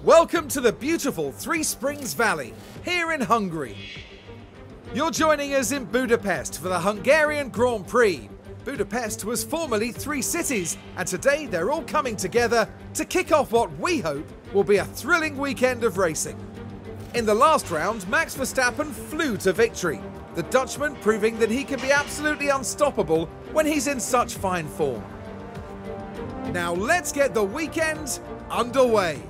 Welcome to the beautiful Three Springs Valley, here in Hungary. You're joining us in Budapest for the Hungarian Grand Prix. Budapest was formerly 3 cities, and today they're all coming together to kick off what we hope will be a thrilling weekend of racing. In the last round, Max Verstappen flew to victory, the Dutchman proving that he can be absolutely unstoppable when he's in such fine form. Now let's get the weekend underway.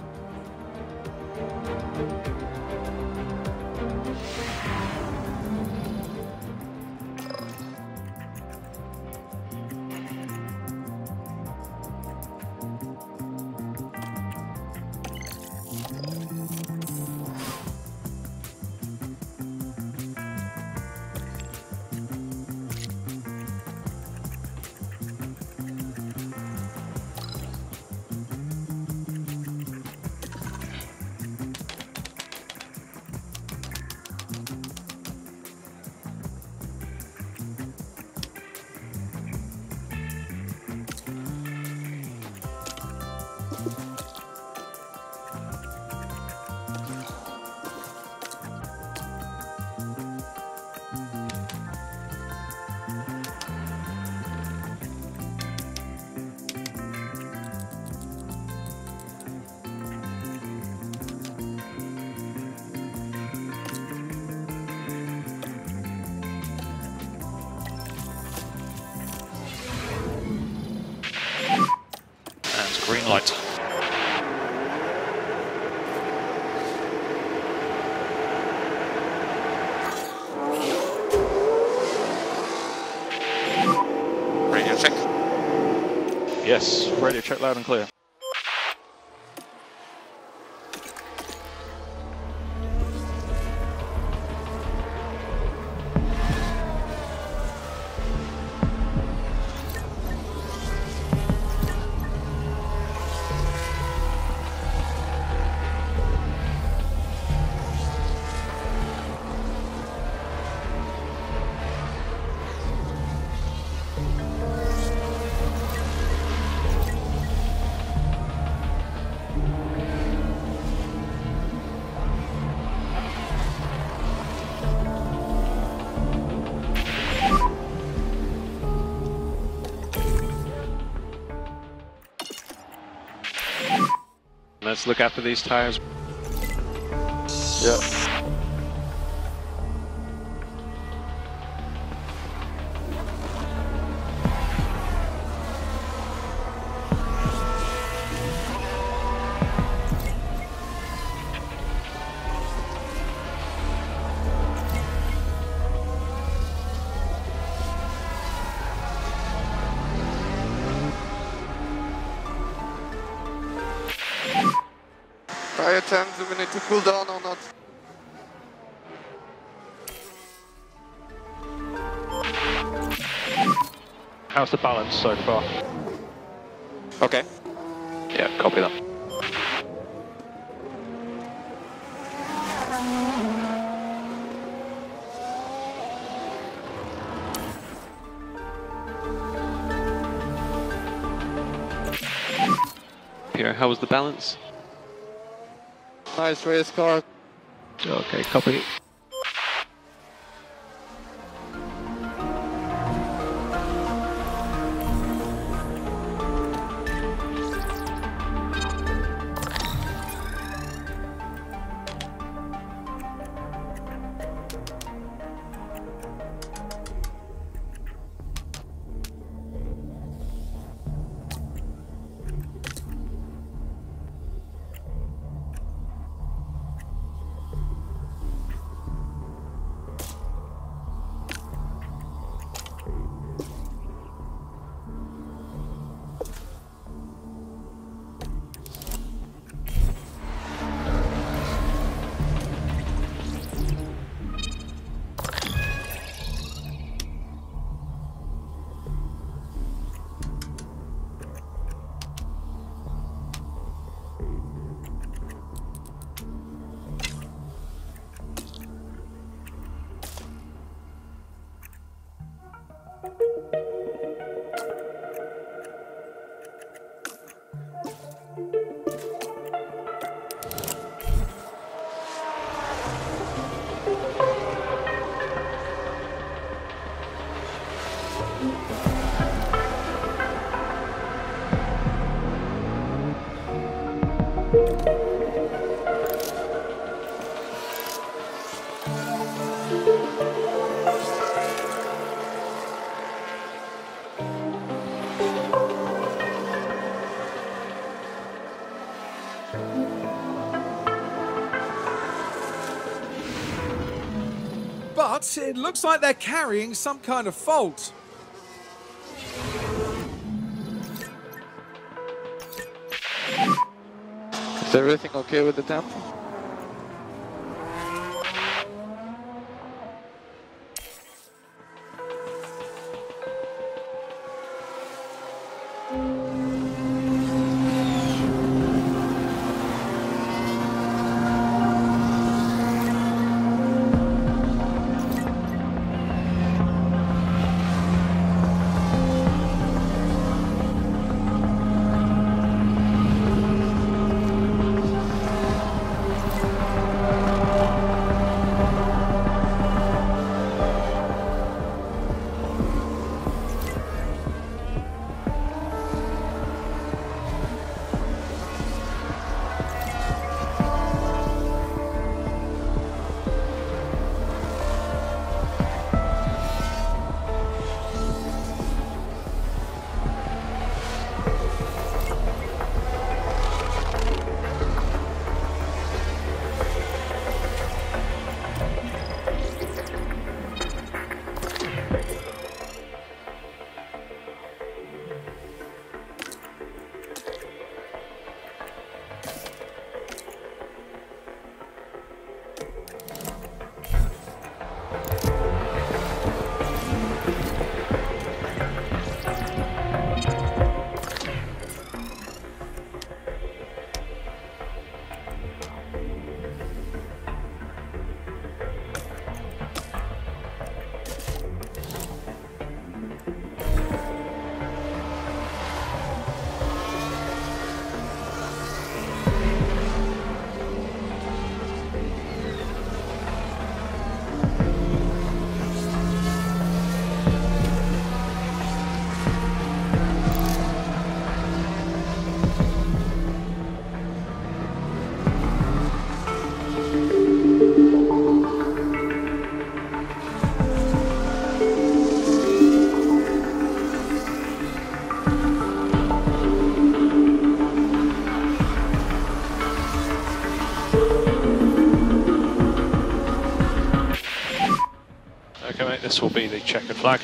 Green light. Radio check. Yes, radio check loud and clear. Let's look after these tires. Yeah. Tire 10, do we need to cool down or not? How's the balance so far? Okay. Yeah, copy that. Pierre, how was the balance? Nice race car. Okay, copy. But it looks like they're carrying some kind of fault. Is everything okay with the temp? Okay, mate, this will be the checkered flag.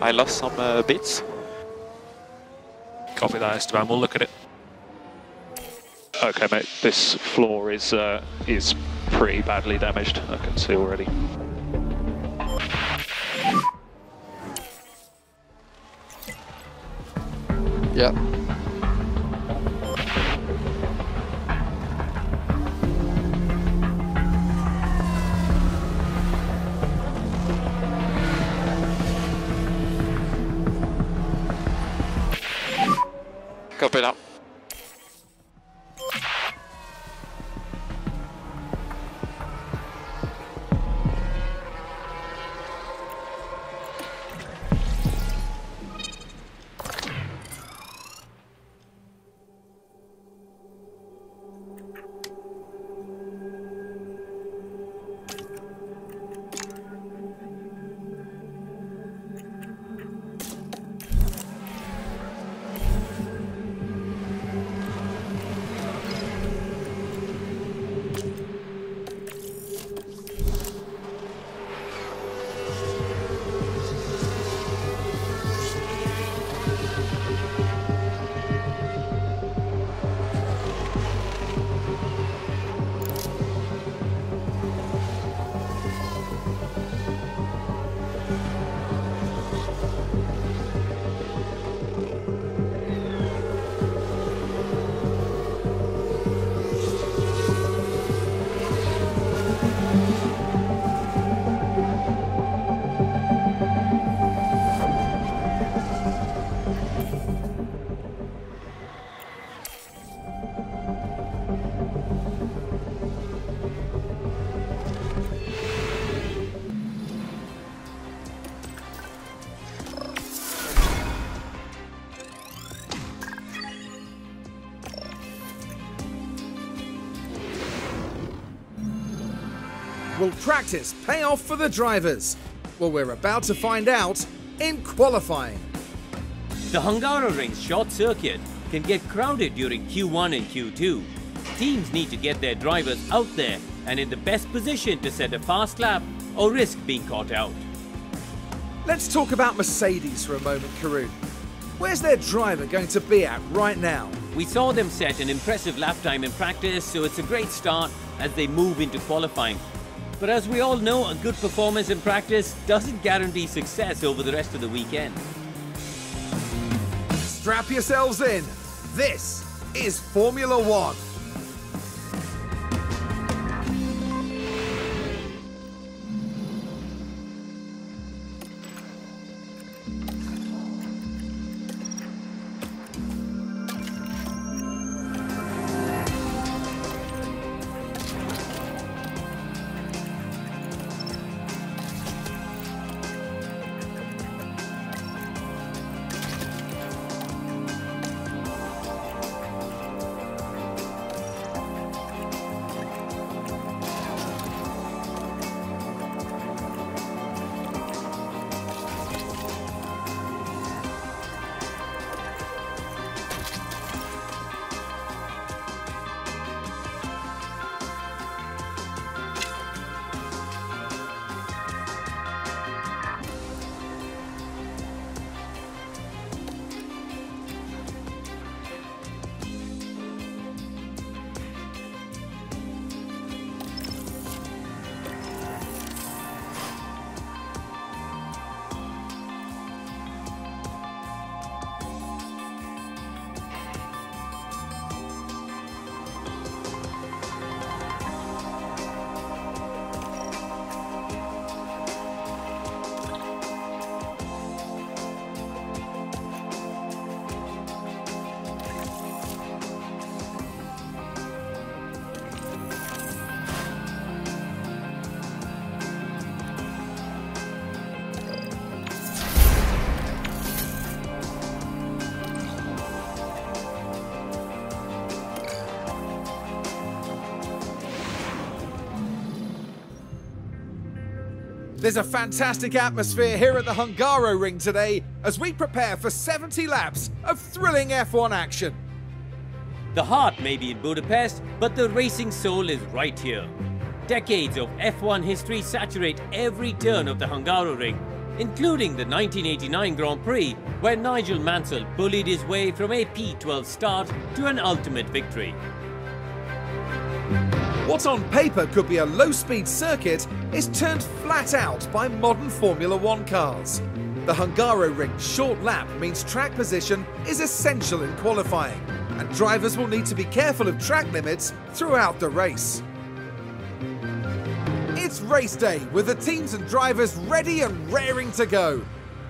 I lost some bits. Copy that, Esteban. We'll look at it. Okay, mate. This floor is pretty badly damaged. I can see already. Yeah. Copy that. Will practice pay off for the drivers? Well, we're about to find out in qualifying. The Hungaroring's short circuit can get crowded during Q1 and Q2. Teams need to get their drivers out there and in the best position to set a fast lap or risk being caught out. Let's talk about Mercedes for a moment, Karun. Where's their driver going to be at right now? We saw them set an impressive lap time in practice, so it's a great start as they move into qualifying. But as we all know, a good performance in practice doesn't guarantee success over the rest of the weekend. Strap yourselves in. This is Formula One. There's a fantastic atmosphere here at the Hungaroring today as we prepare for 70 laps of thrilling F1 action. The heart may be in Budapest, but the racing soul is right here. Decades of F1 history saturate every turn of the Hungaroring. including the 1989 Grand Prix, where Nigel Mansell bullied his way from a P12 start to an ultimate victory. What on paper could be a low-speed circuit is turned flat out by modern Formula One cars. The Hungaroring's short lap means track position is essential in qualifying, and drivers will need to be careful of track limits throughout the race. It's race day with the teams and drivers ready and raring to go.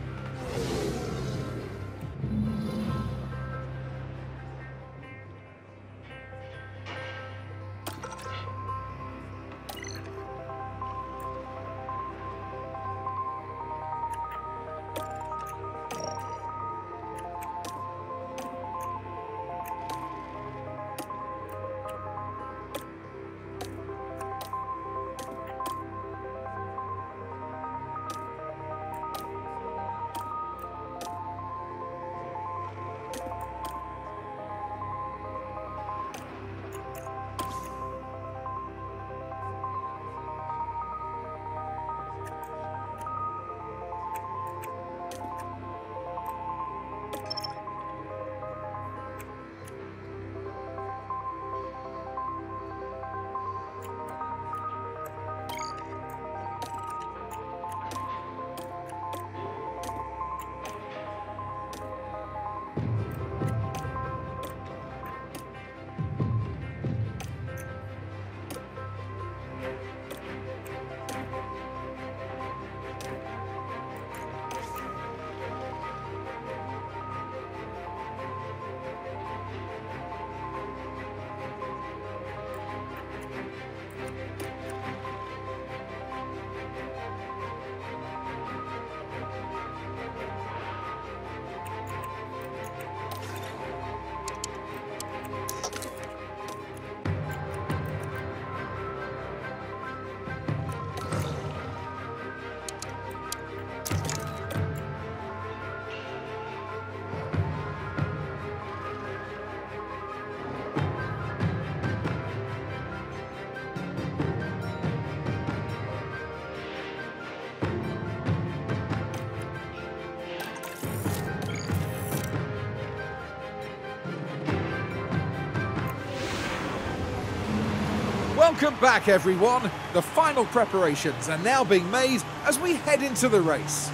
Welcome back, everyone. The final preparations are now being made as we head into the race.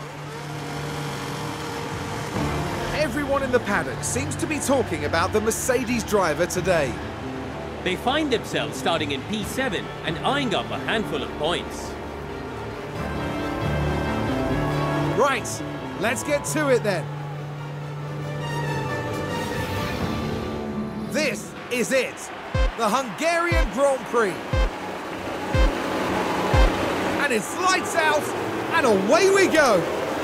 Everyone in the paddock seems to be talking about the Mercedes driver today. They find themselves starting in P7 and eyeing up a handful of points. Right, let's get to it then. This is it, the Hungarian Grand Prix. And it's lights out, and away we go.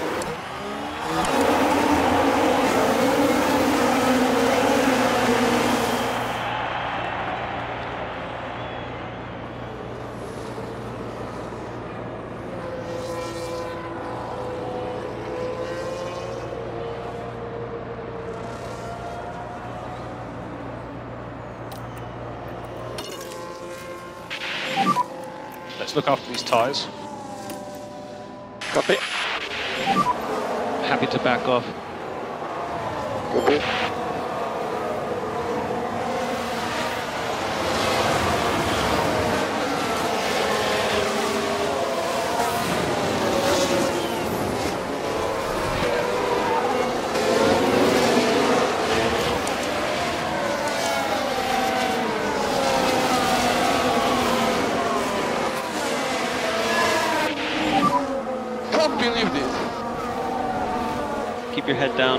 Let's look after these tyres. Copy. Happy to back off. Copy. Can't believe this. Keep your head down.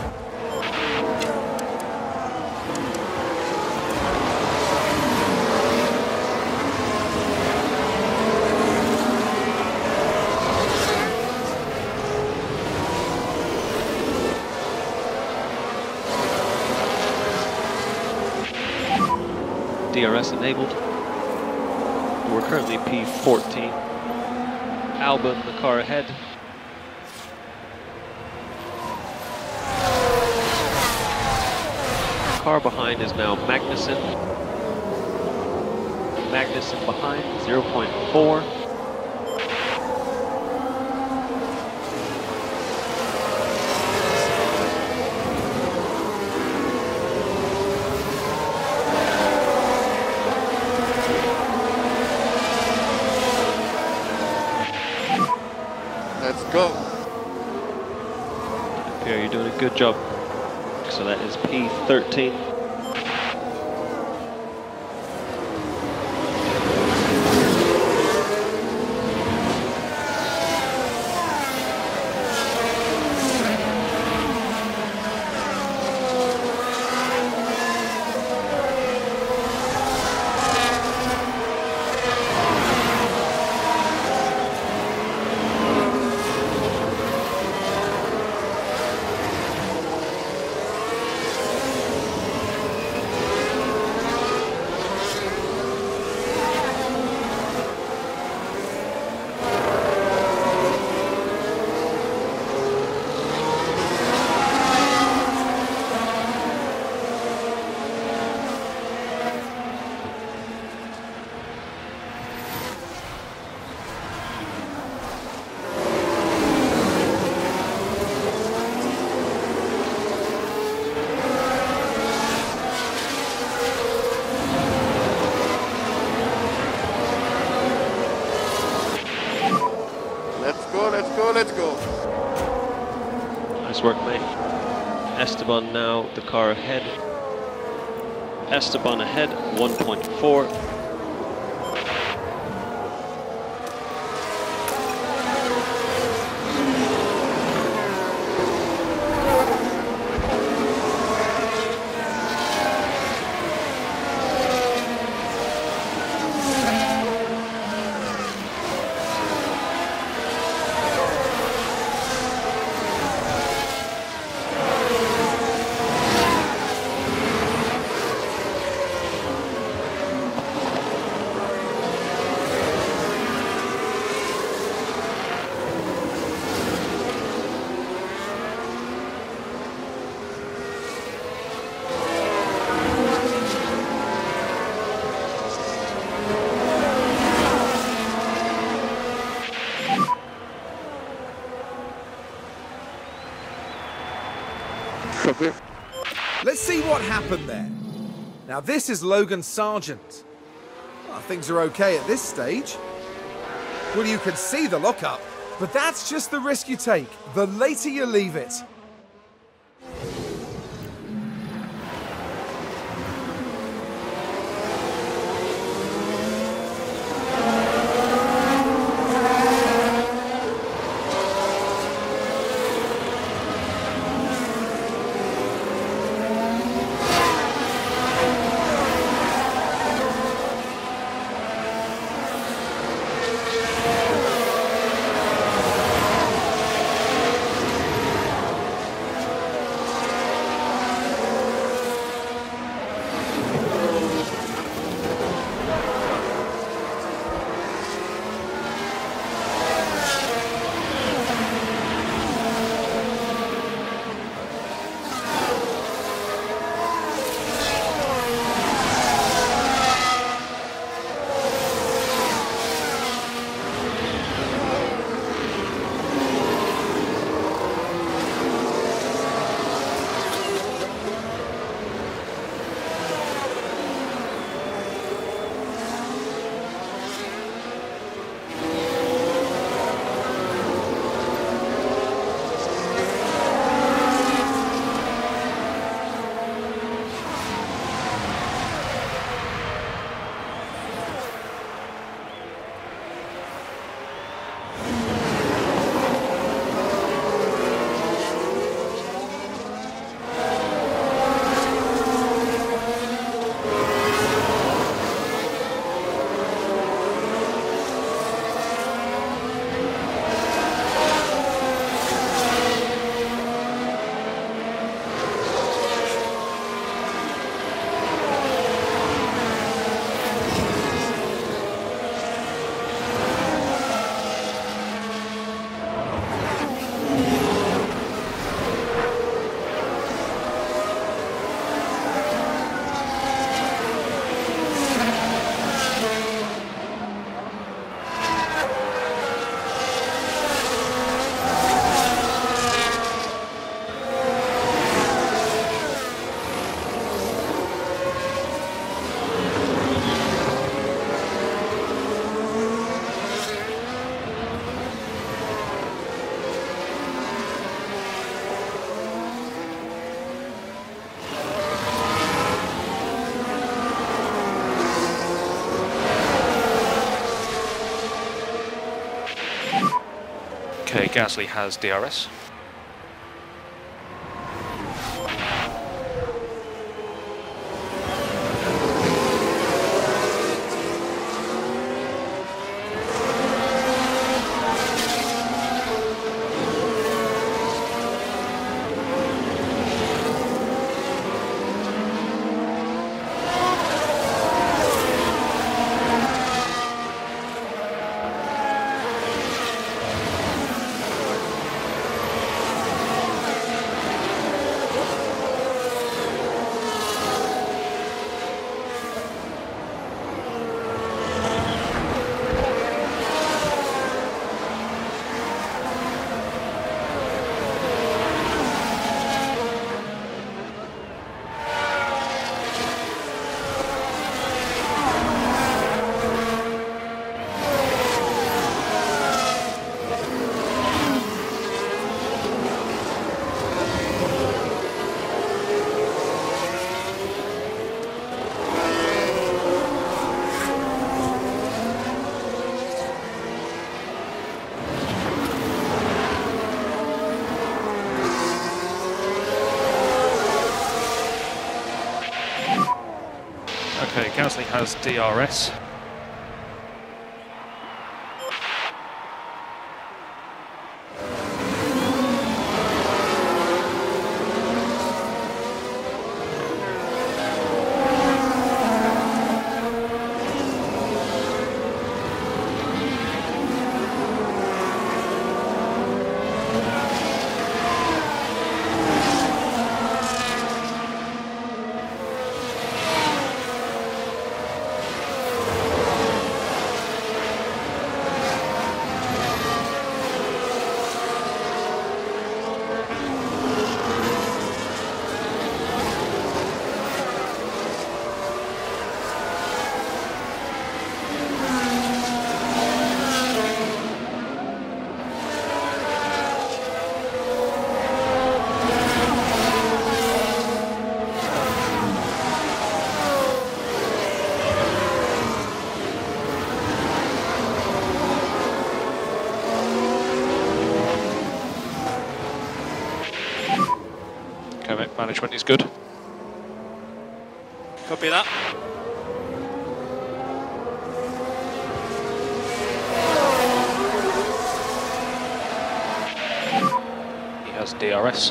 DRS enabled. We're currently P14. Albon, the car ahead. Car behind is now Magnussen. Magnussen behind, 0.4. go. Pierre, you're doing a good job. So that is P13. Let's go. Nice work, mate. Esteban now the car ahead. Esteban ahead, 1.4. Let's see what happened there. Now this is Logan Sargent. Well, things are okay at this stage. Well, you can see the lockup, but that's just the risk you take. The later you leave it. Gasly has DRS. Okay, Gasly has DRS. Management is good. Copy that. He has DRS.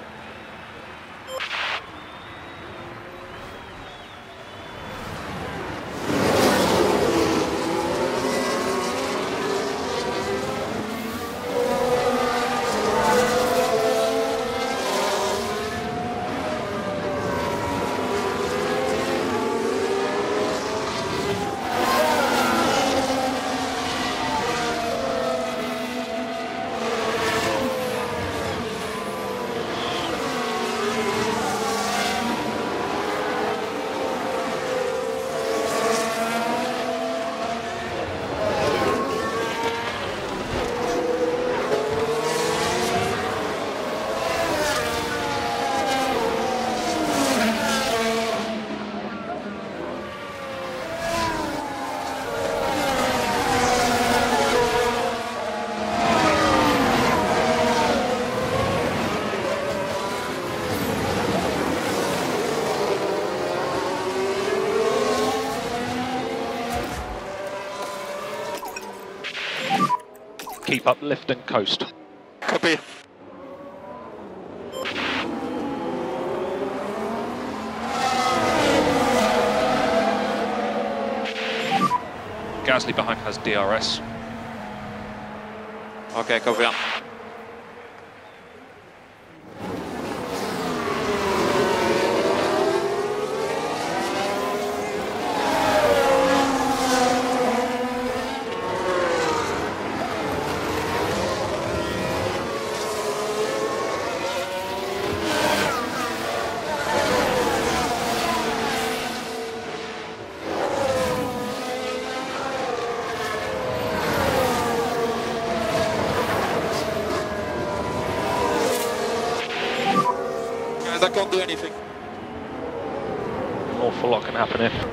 Keep up lift and coast. Copy. Gasly behind has DRS. Okay, copy that. I can't do anything. An awful lot can happen here.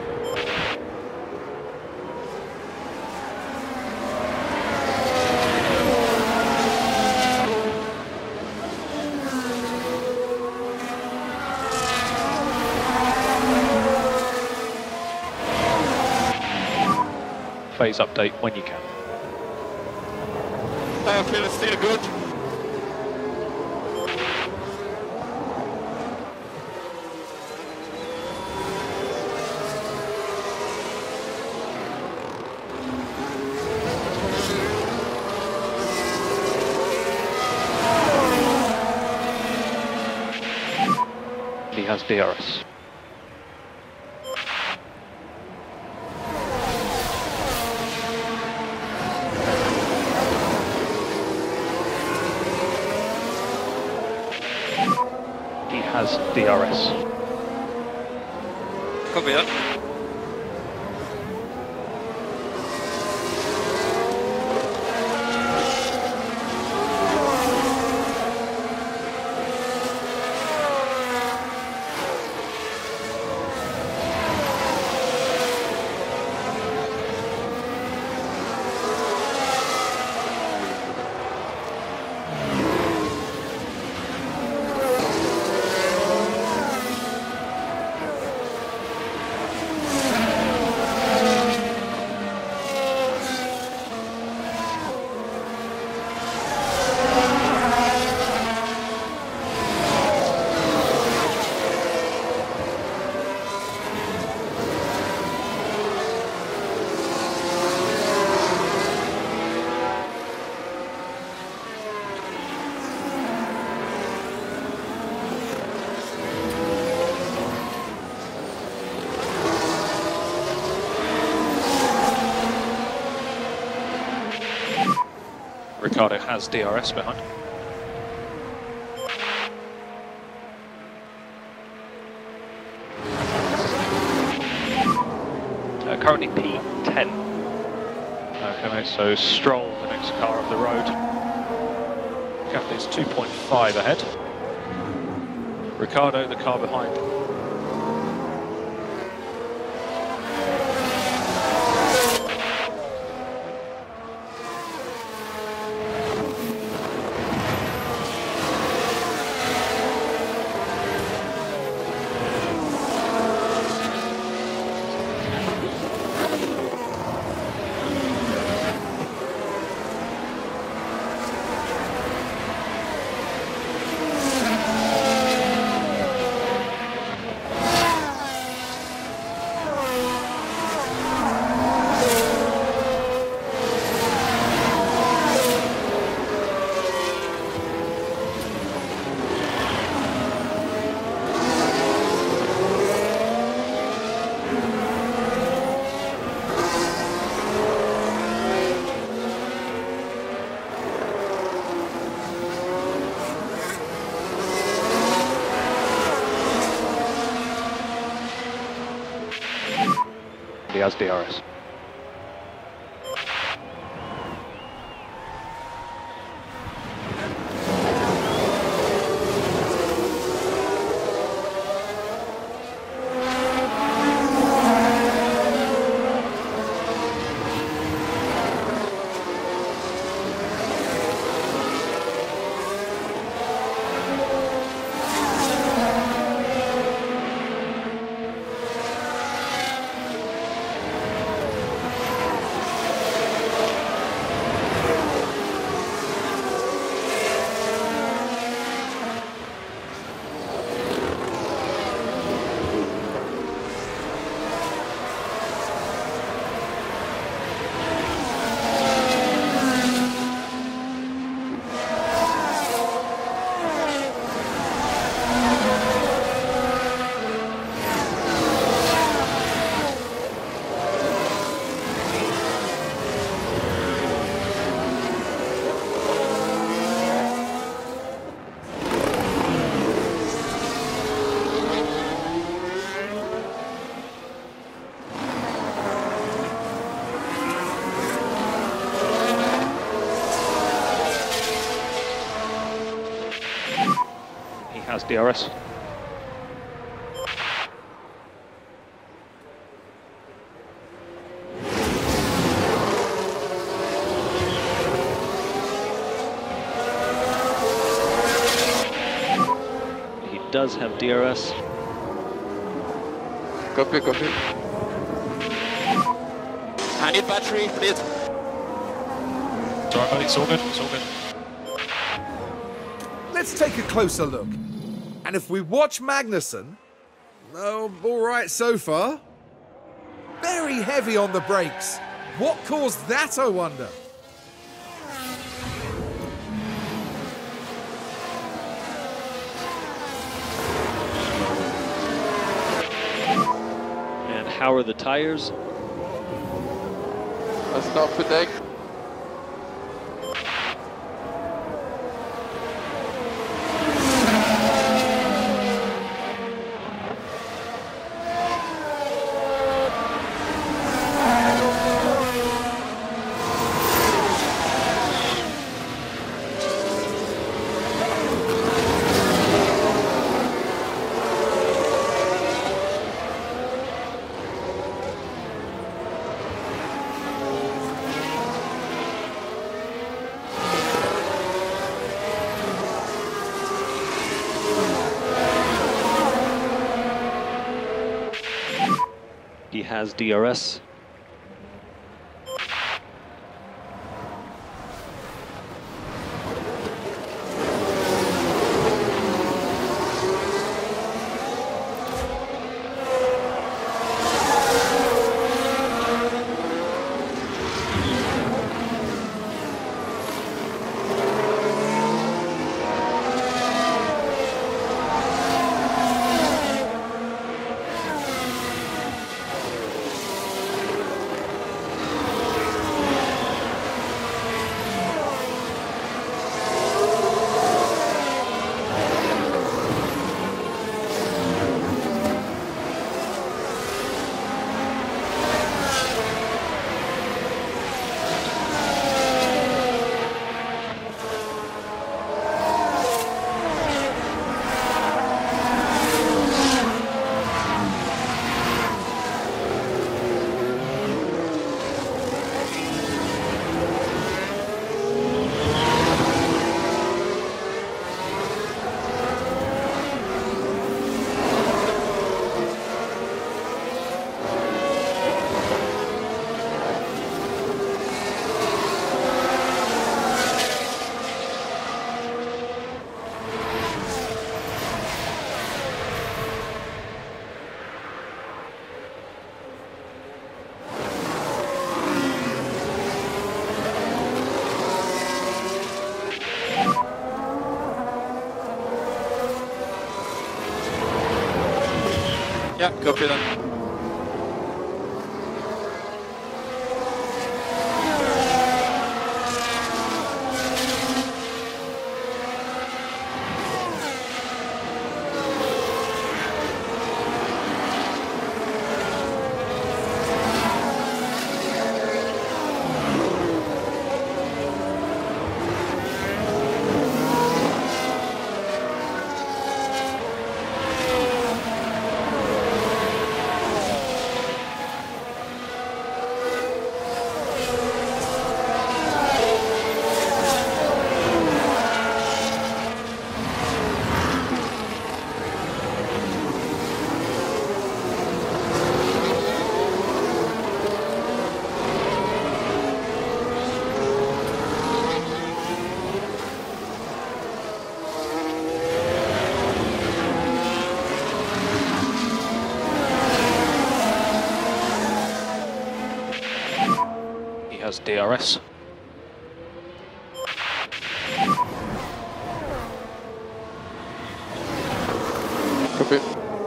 phase update when you can. I feel it's still good. He has DRS. He has DRS. Copy that. Ricciardo has DRS behind. Currently P10. Okay, so Stroll, the next car up the road. Gasly's 2.5 ahead. Ricciardo, the car behind. He has DRS. Has DRS. He does have DRS. Copy, copy. I need battery, please. It's alright, buddy, it's all good, it's all good. Let's take a closer look. And if we watch Magnussen, oh, all right so far. Very heavy on the brakes. What caused that, I wonder? And how are the tyres? Let's stop for deck. He has DRS. Yeah, copy that. Has DRS. Copy.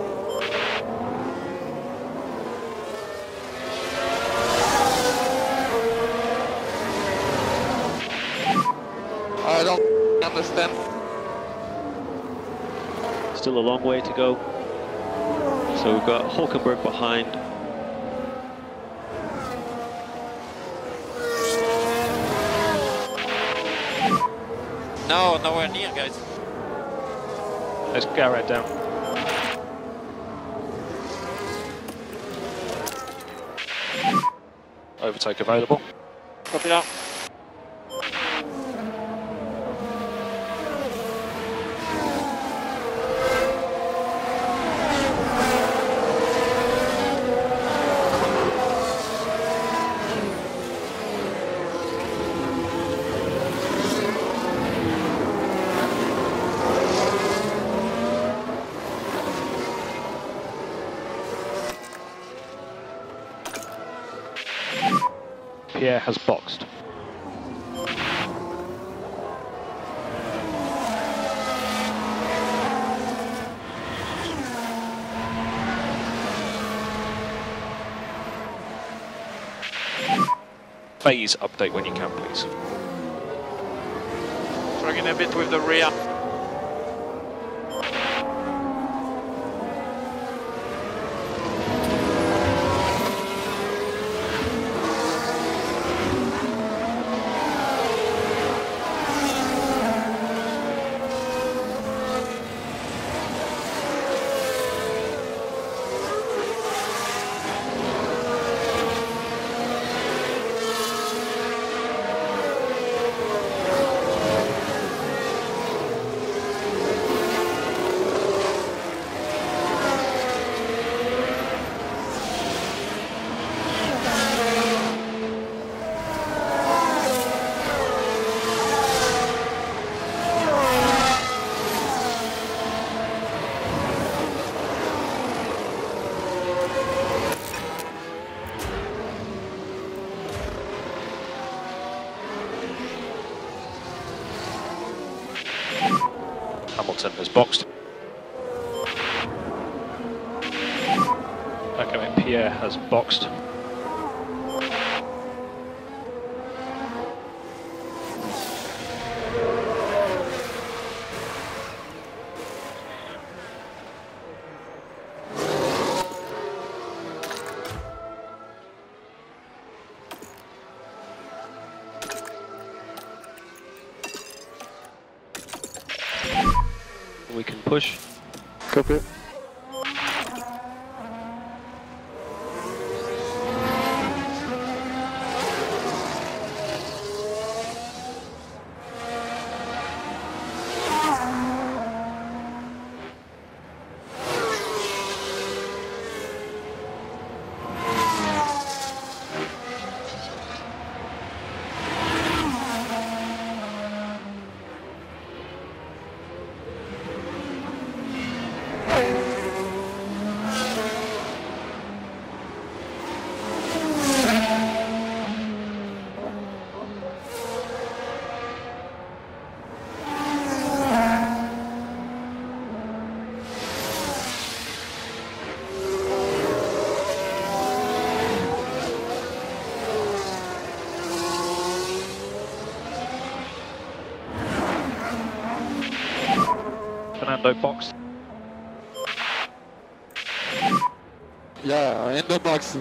I don't understand. Still a long way to go. So we've got Hulkenberg behind. No, nowhere near, guys. Let's Garrett down. Overtake available. Copy that. Pierre has boxed. Phase update when you can, please. Struggling a bit with the rear. Hamilton has boxed. Okay, Pierre has boxed. We can push. Copy. Fernando boxed. Yeah, in the box.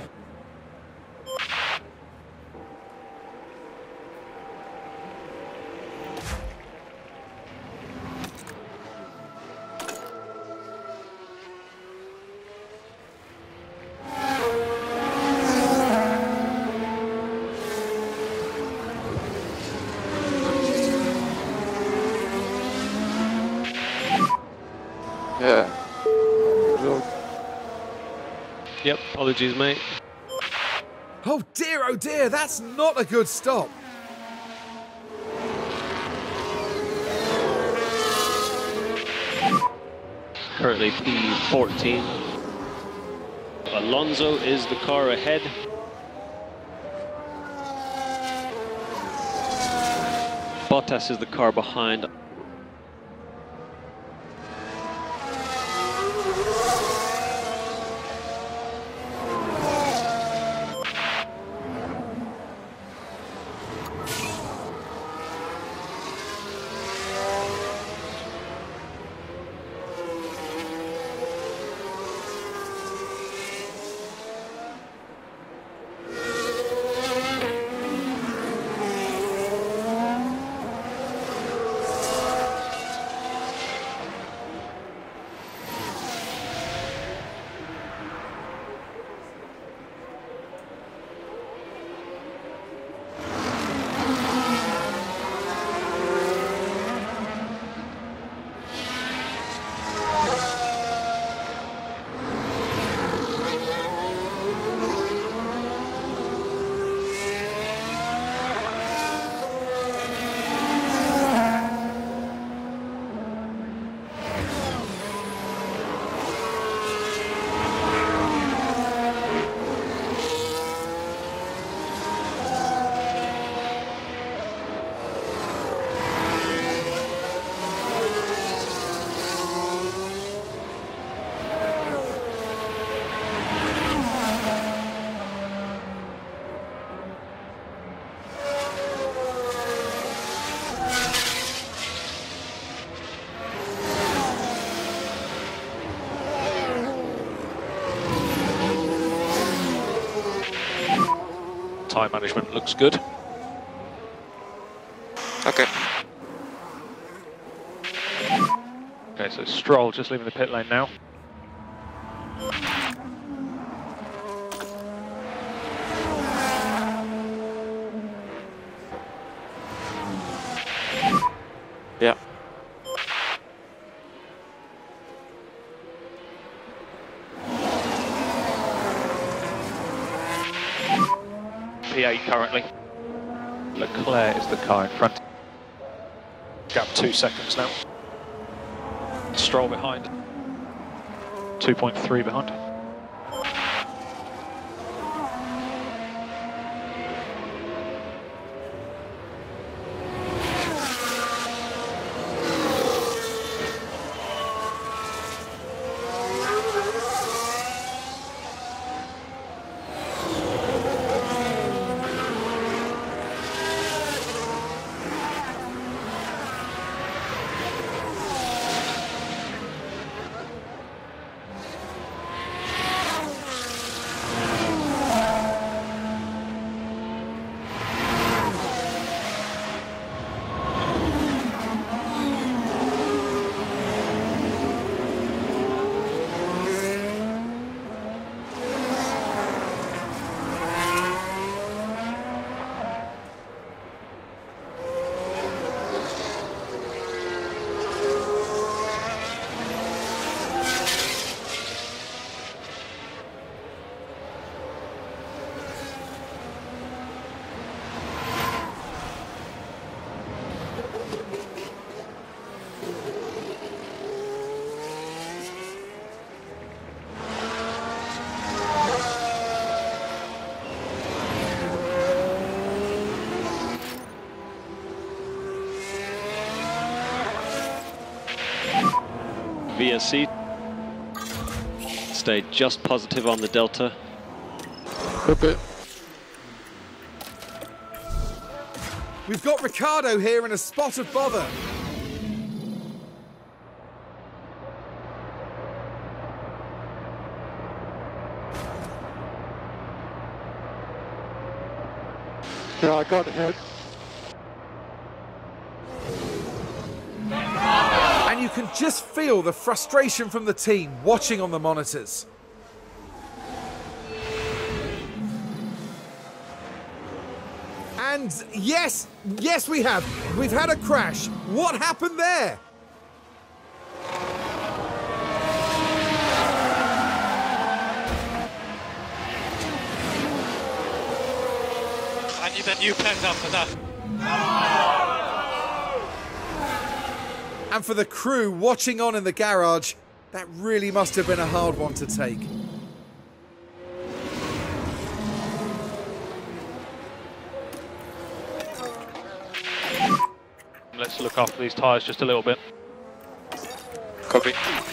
Yeah. Yep, apologies, mate. Oh dear, that's not a good stop. Currently P14. Alonso is the car ahead. Bottas is the car behind. tyre management looks good. Okay. Okay, so Stroll just leaving the pit lane now. Yeah. P8 currently. Leclerc is the car in front. Gap 2 seconds now. Stroll behind. 2.3 behind. VSC stayed just positive on the delta. Copy. We've got Ricciardo here in a spot of bother. Yeah, I got hit. And you can just feel the frustration from the team watching on the monitors. And yes, we have. We've had a crash. What happened there? I need a new plant after that. And for the crew watching on in the garage, that really must have been a hard one to take. Let's look after these tyres just a little bit. Copy.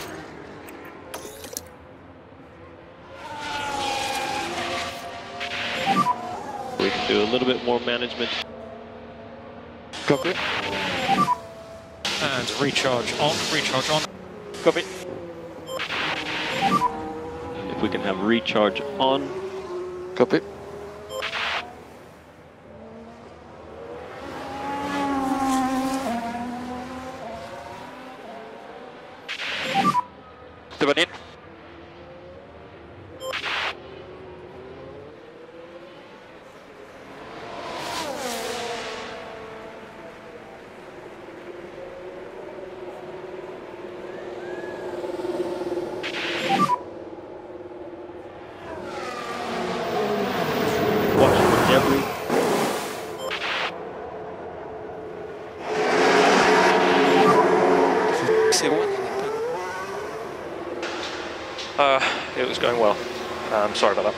We can do a little bit more management. Copy. And recharge on, recharge on. Copy. If we can have recharge on. Copy. In. Watch for debris. Say what? It was going well. Sorry about that.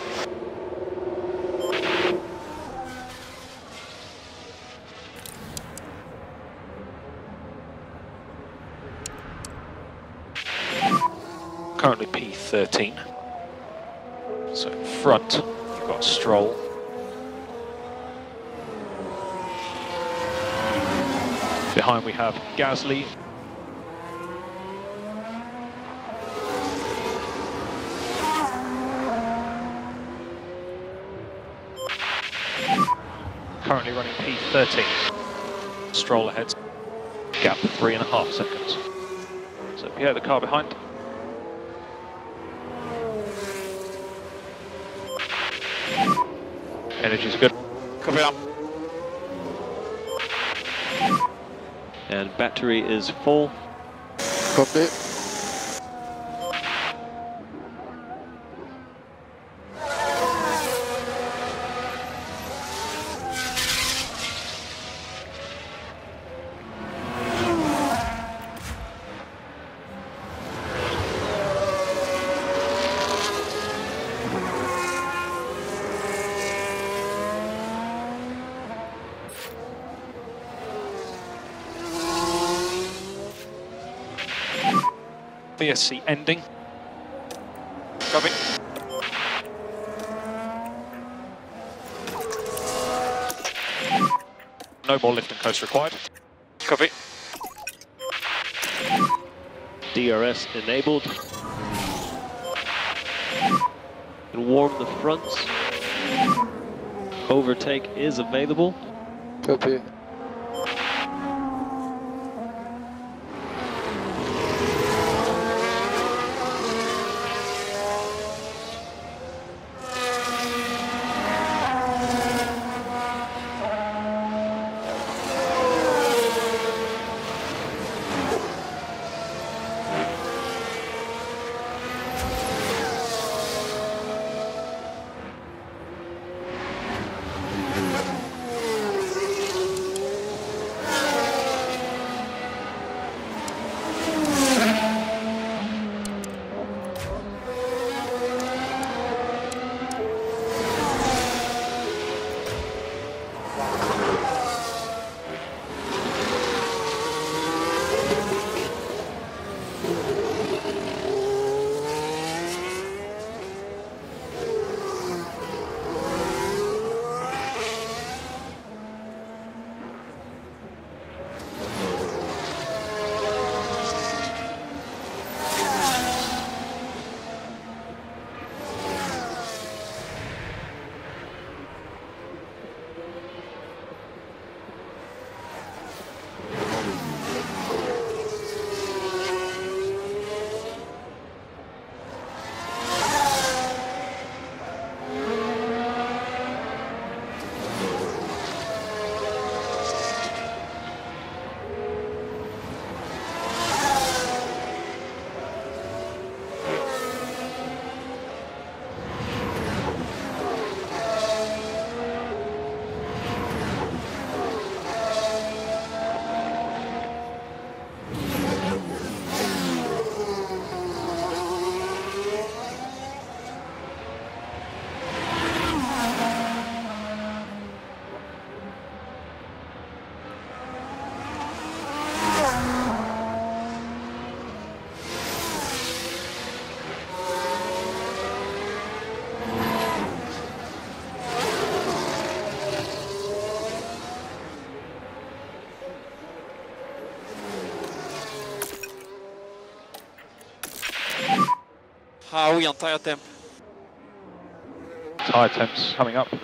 Currently P13. So in front, you've got Stroll. Behind we have Gasly. currently running P13. Stroll ahead, gap 3.5 seconds. So Pierre, the car behind. Energy's good. Copy up. And battery is full. Copy. VSC ending. Copy. No more lift and coast required. Copy. DRS enabled. And warm the fronts. Overtake is available. Copy. How are we on tyre temp? Tyre temps coming up.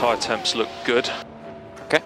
Tyre temps look good. Okay.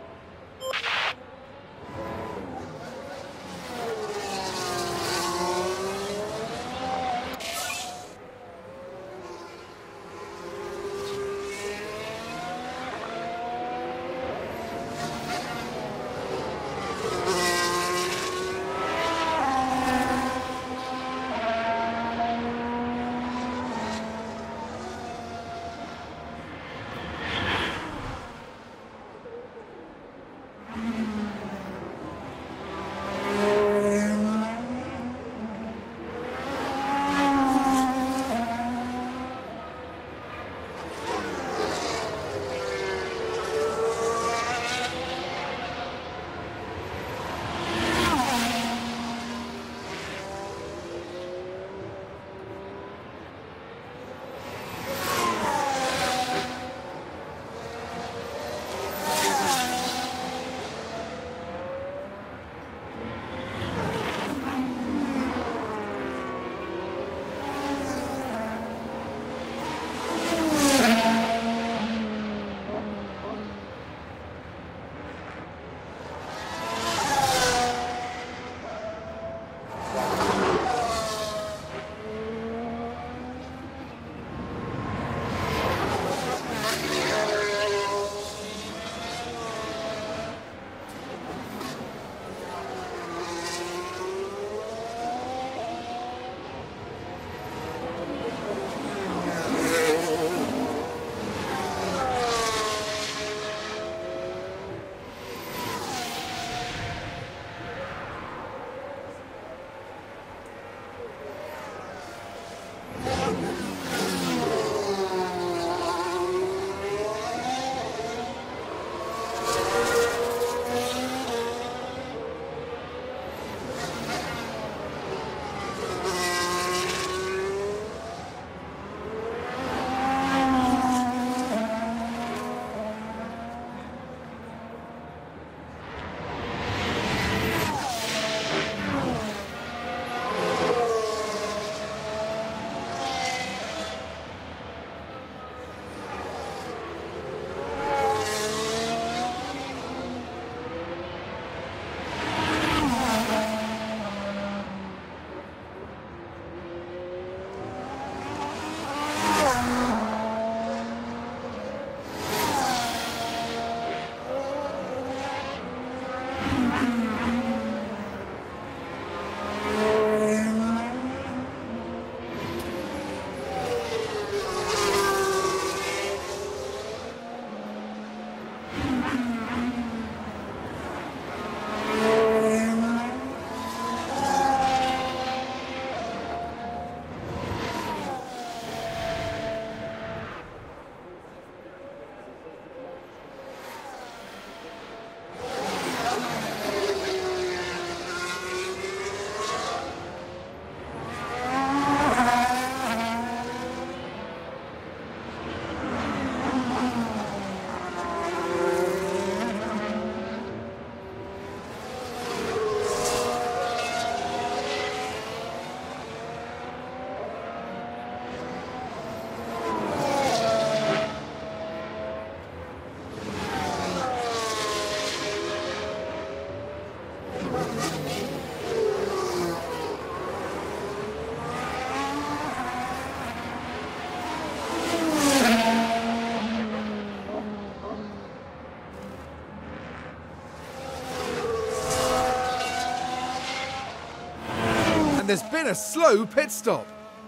there's been a slow pit stop.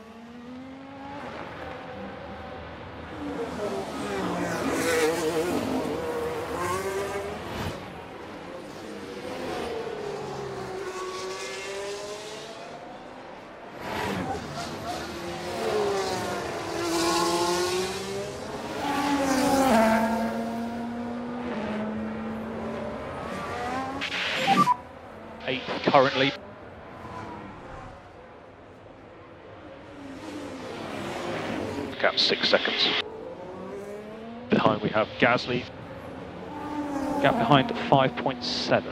Eighth currently. Gap 6 seconds. Behind we have Gasly. Gap behind 5.7.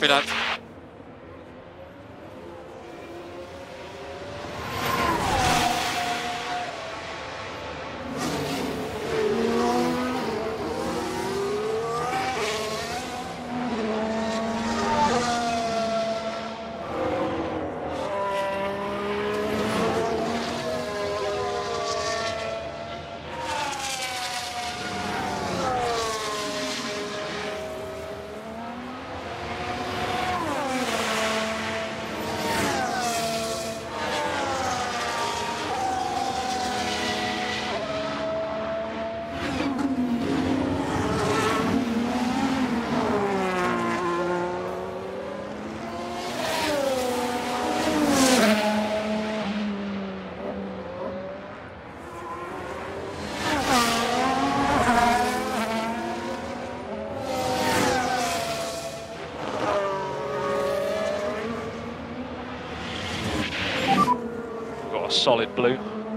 Copy that. Got a solid blue.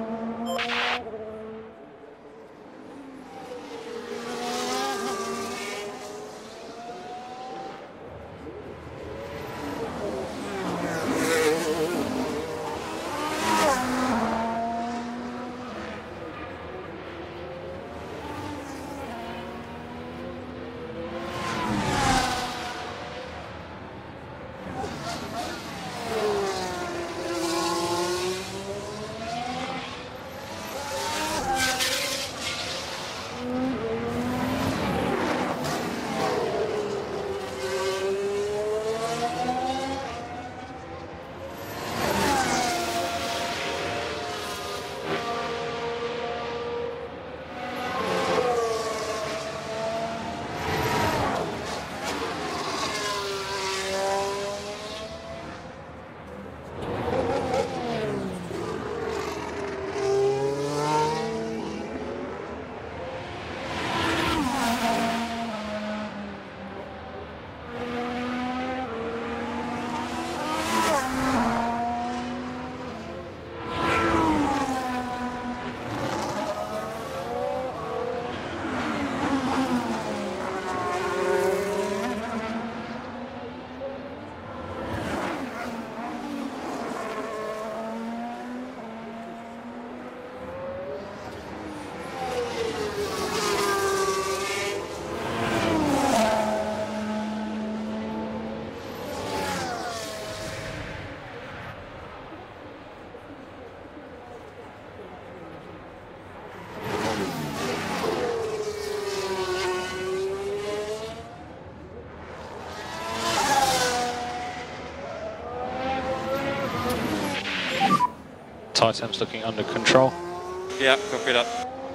Titan's looking under control. Yeah, copy that.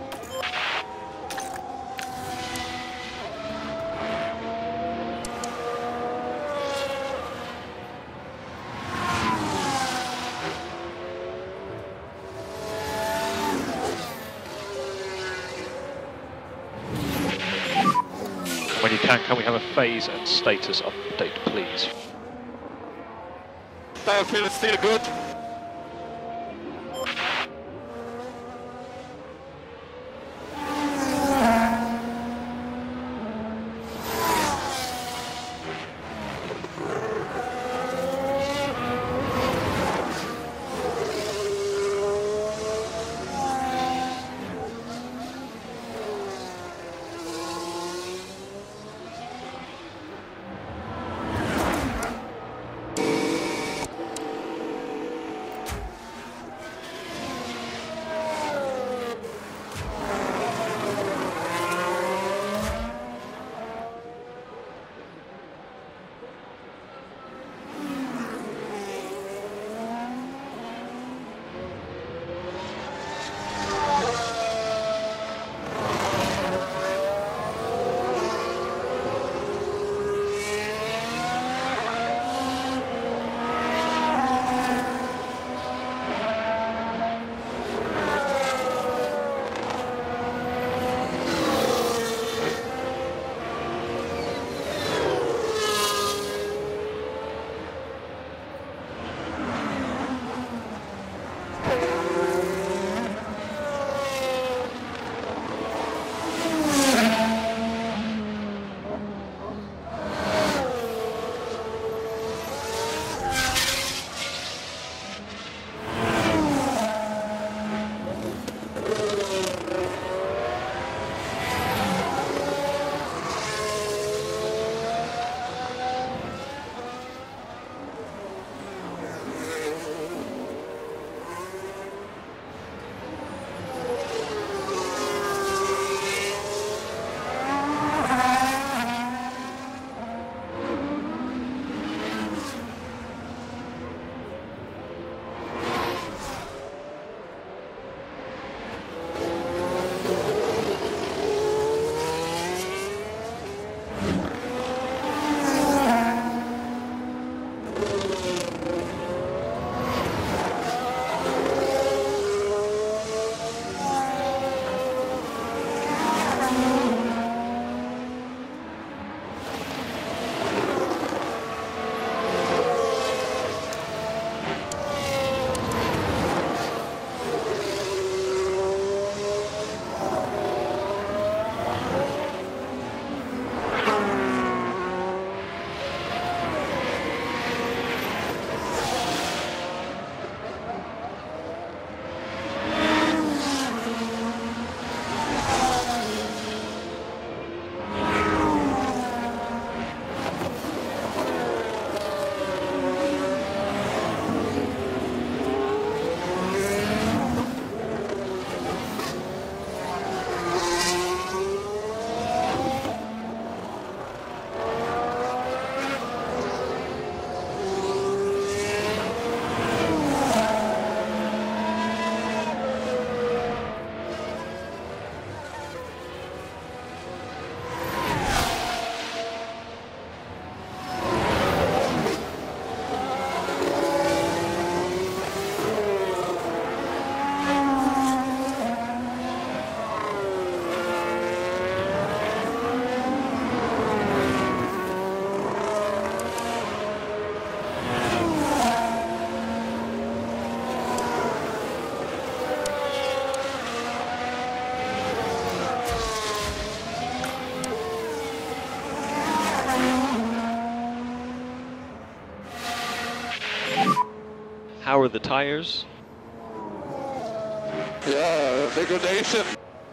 When you can we have a phase and status update, please? Tire feel is still good. How are the tires? Yeah, degradation.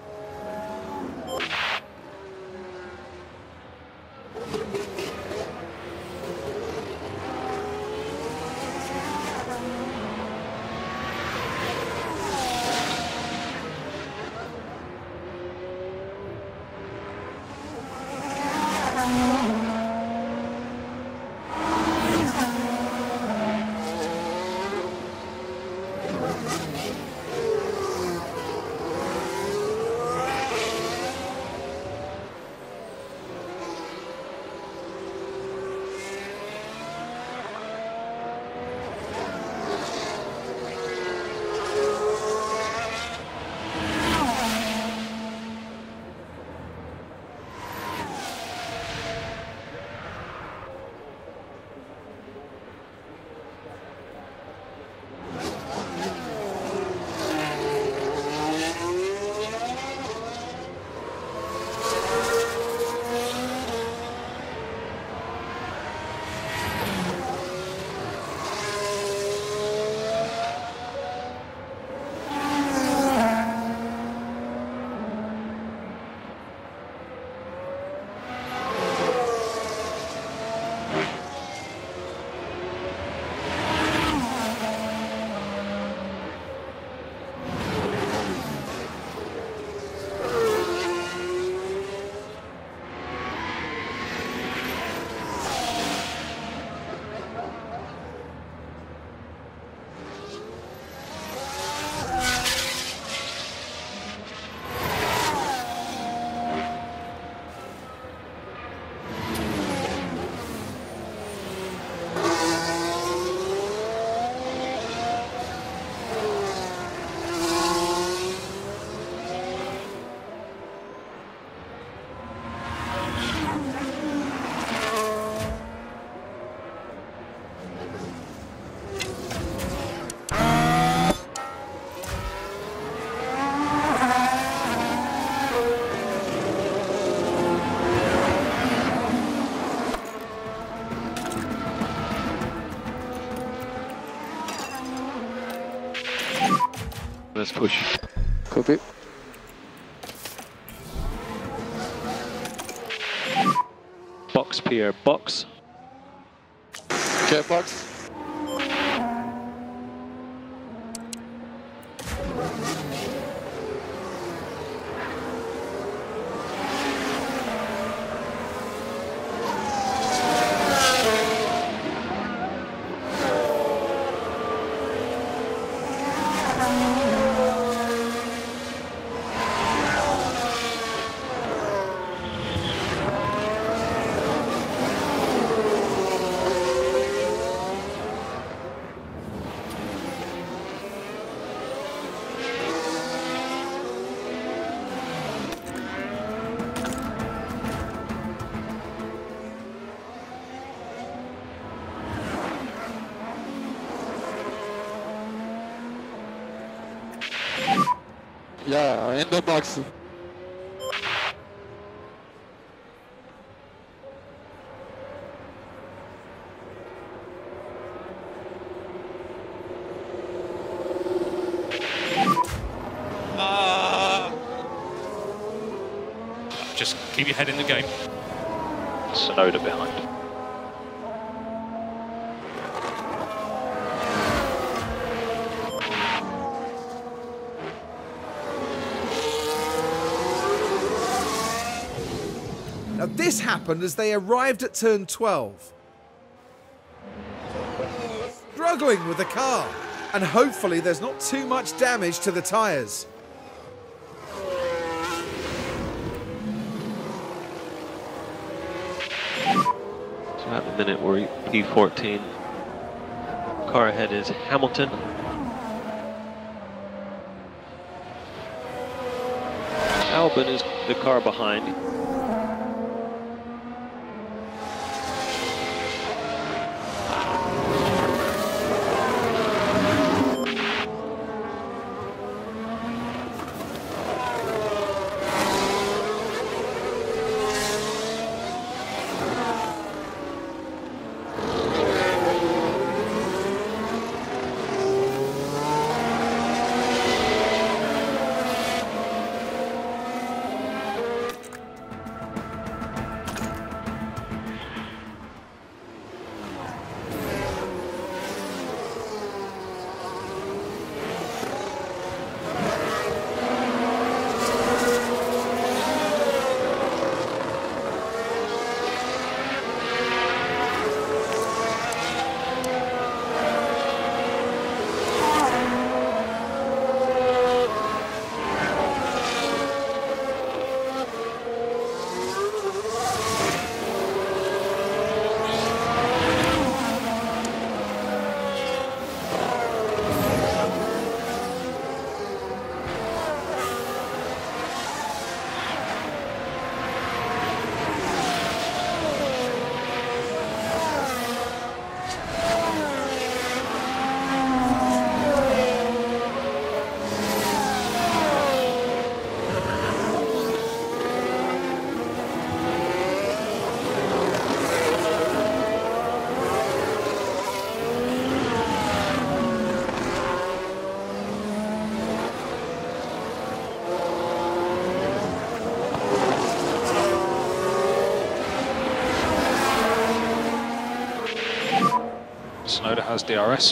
Let's push. Copy. Box, Pierre, box. Okay, box. Yeah, in the box. Just keep your head in the game. Sonoda behind. Now this happened as they arrived at turn 12. Struggling with the car, and hopefully there's not too much damage to the tyres. So at the minute we're P14. Car ahead is Hamilton. Albon is the car behind. has DRS.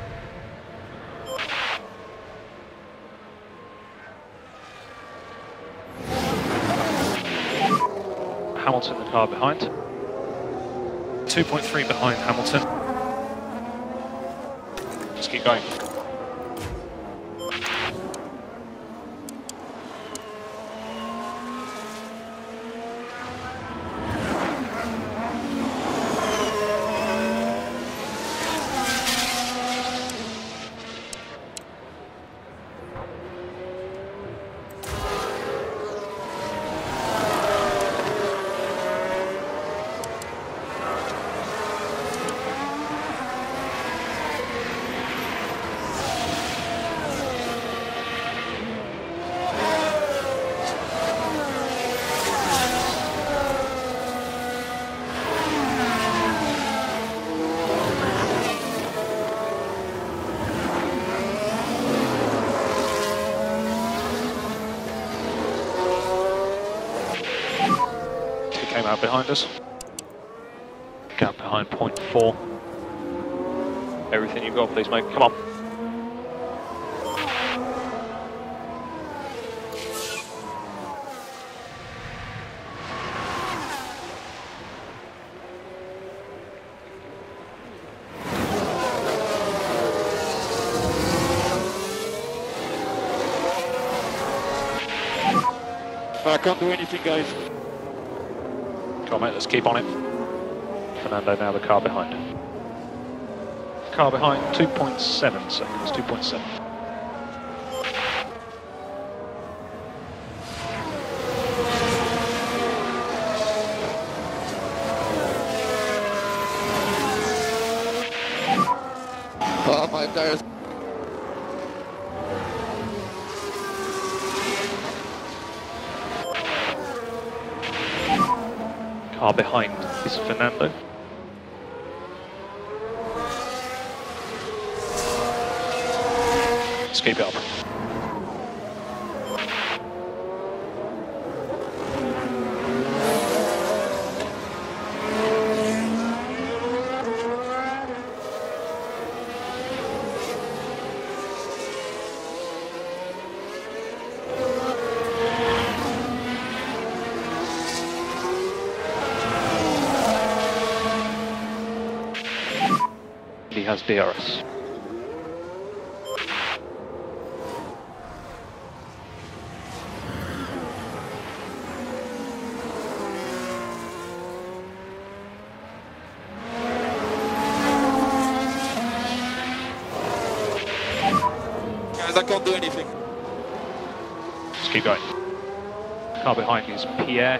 Hamilton, the car behind. 2.3 behind Hamilton. Just keep going. Came out behind us. Gap behind 0.4. Everything you've got, please, mate. Come on. I can't do anything, guys. Come on, mate, let's keep on it. Fernando now the car behind. Car behind, 2.7 seconds, 2.7. Oh, my tires. Car behind is Fernando. Let's keep it up. He has DRS. Guys, I can't do anything. Just keep going. Car behind is Pierre.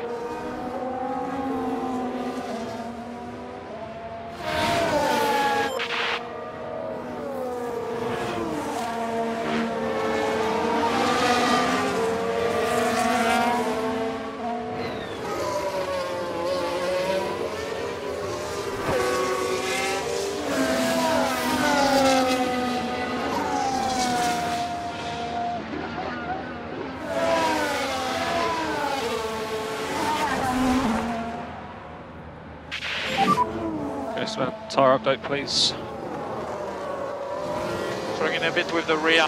So, tyre update, please. Struggling a bit with the rear.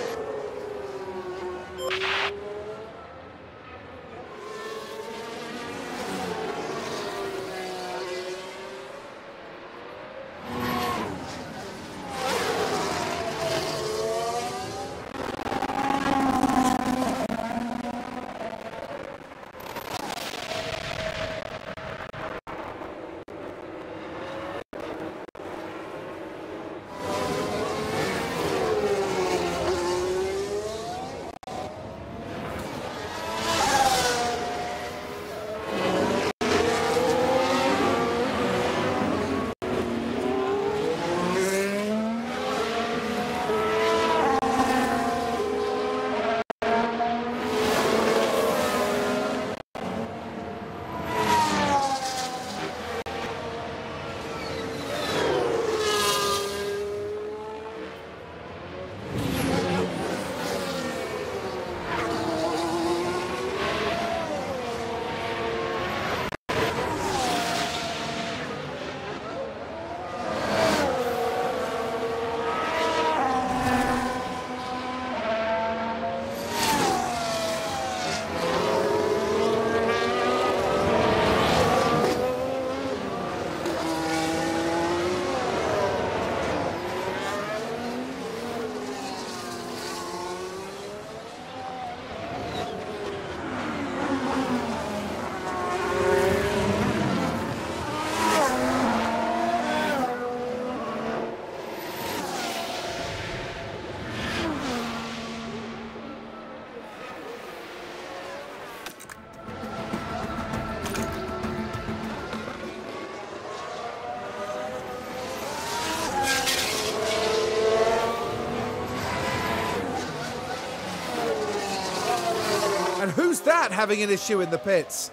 And who's that having an issue in the pits?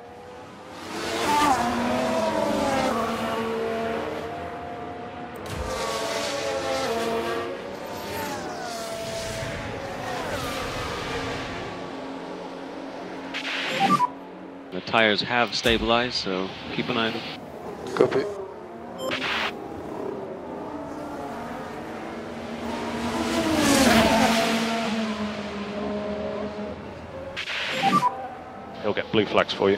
The tires have stabilized, so keep an eye on them. Copy. He'll get blue flags for you.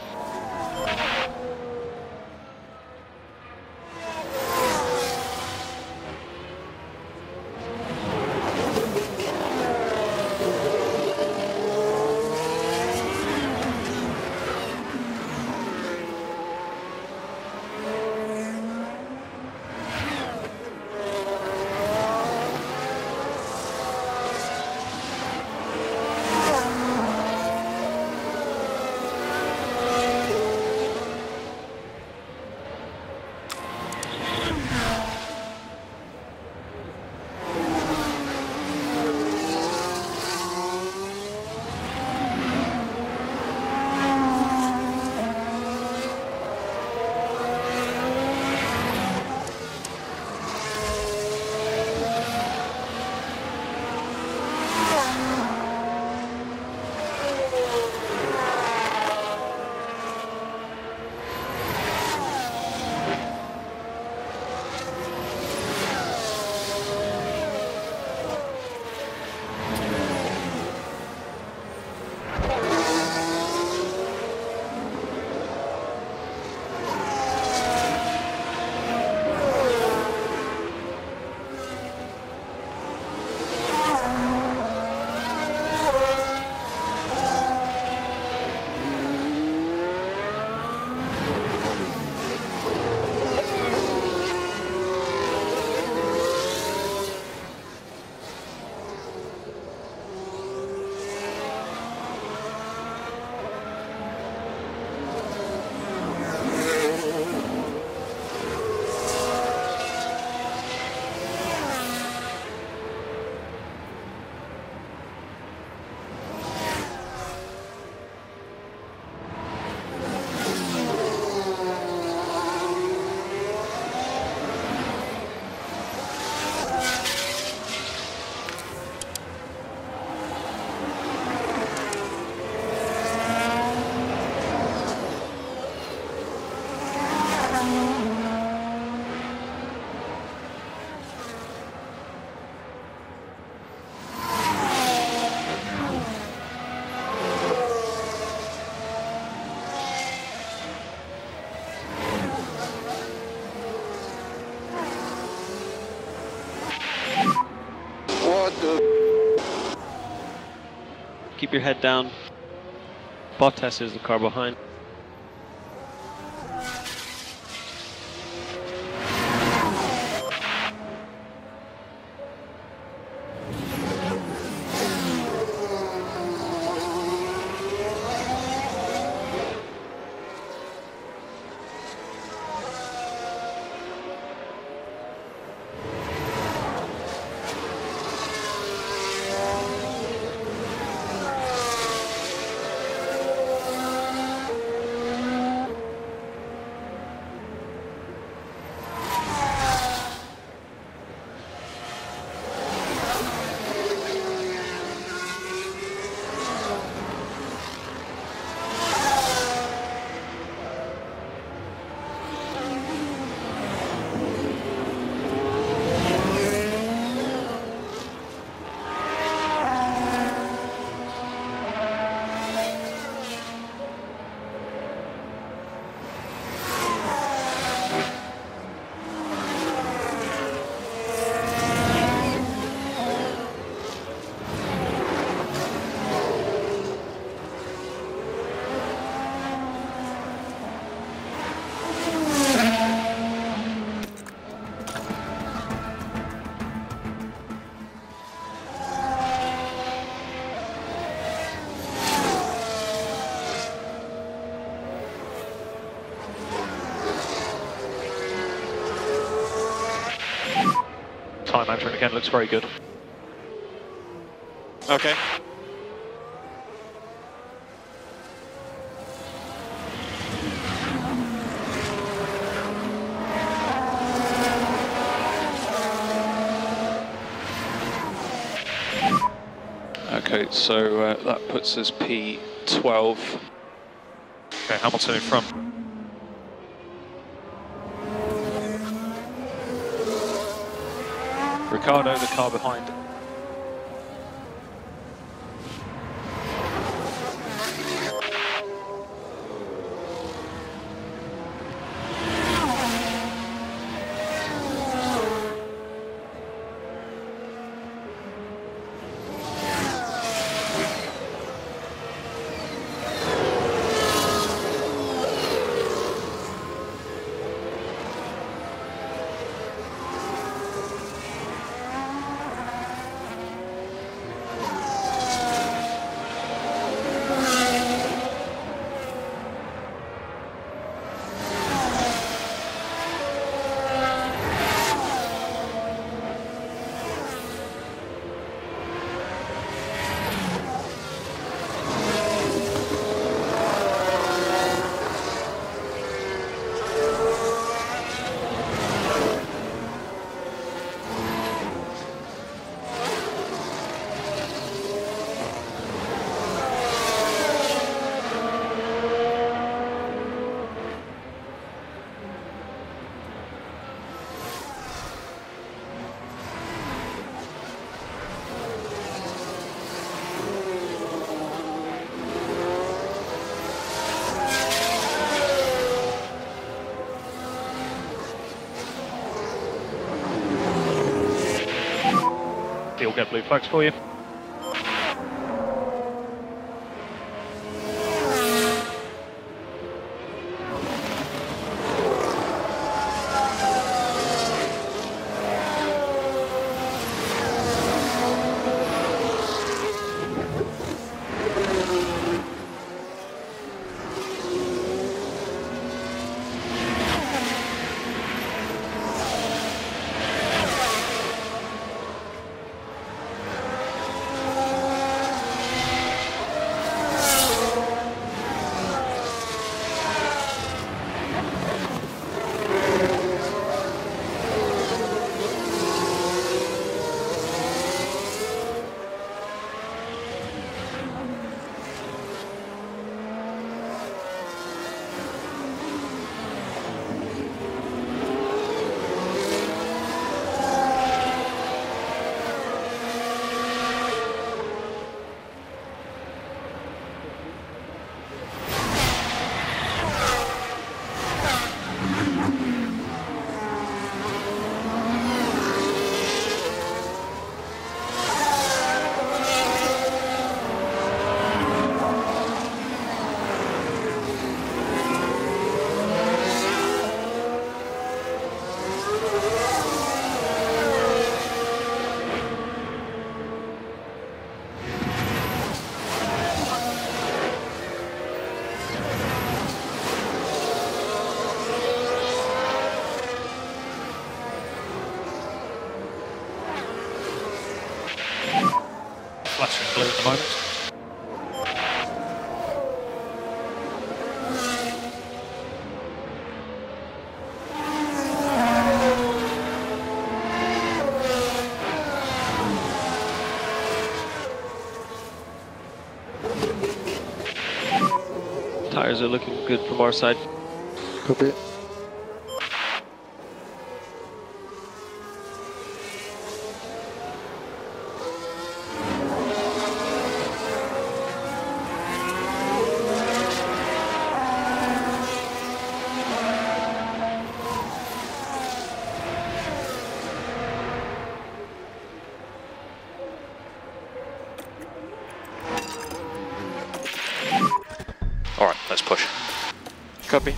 Keep your head down. Bottas is the car behind. Time management again looks very good. Okay. Okay, so that puts us P12. Okay, Hamilton in front. Ricardo, the car behind. He'll get blue flags for you. Flashing blue at the moment. Tires are looking good from our side. Copy. All right, let's push. Copy.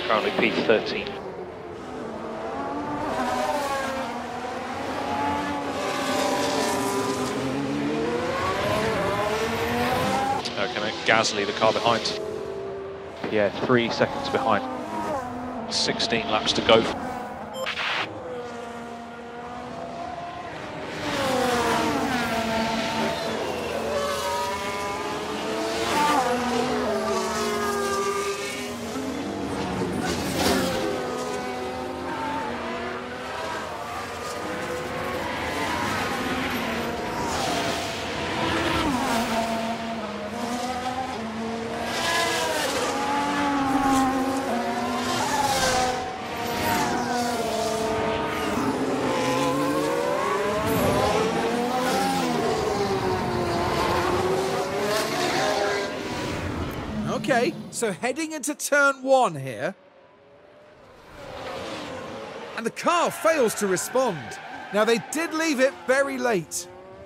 Currently P13. Okay, mate. Gasly, the car behind. Yeah, 3 seconds behind. 16 laps to go. Okay, so heading into turn 1 here. And the car fails to respond. Now, they did leave it very late.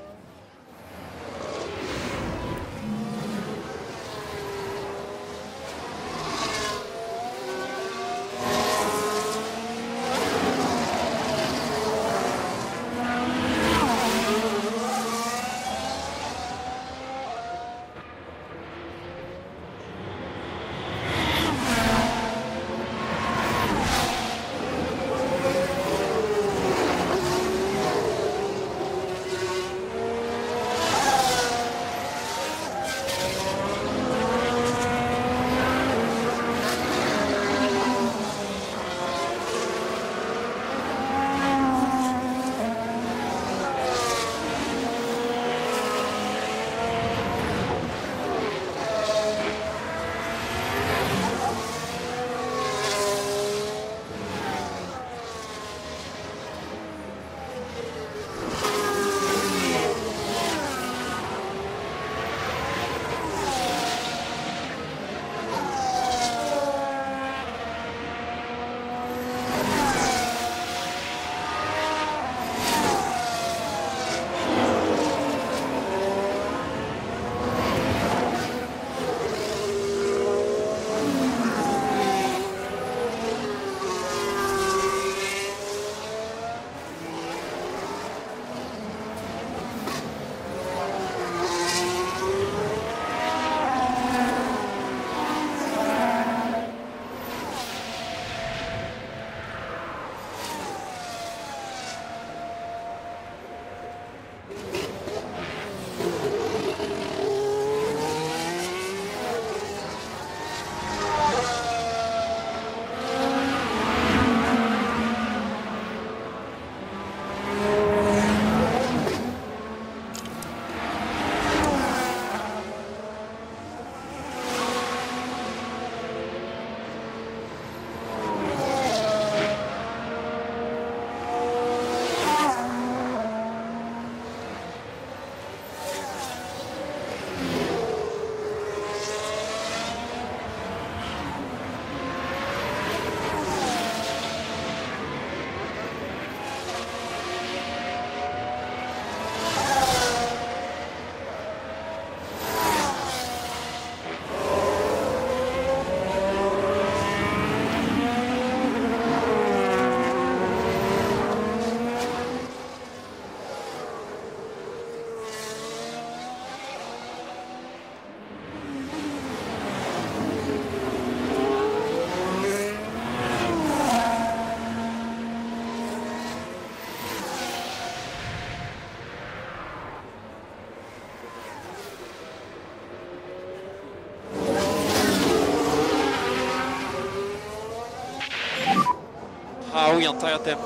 Ah oui, en tyre temp.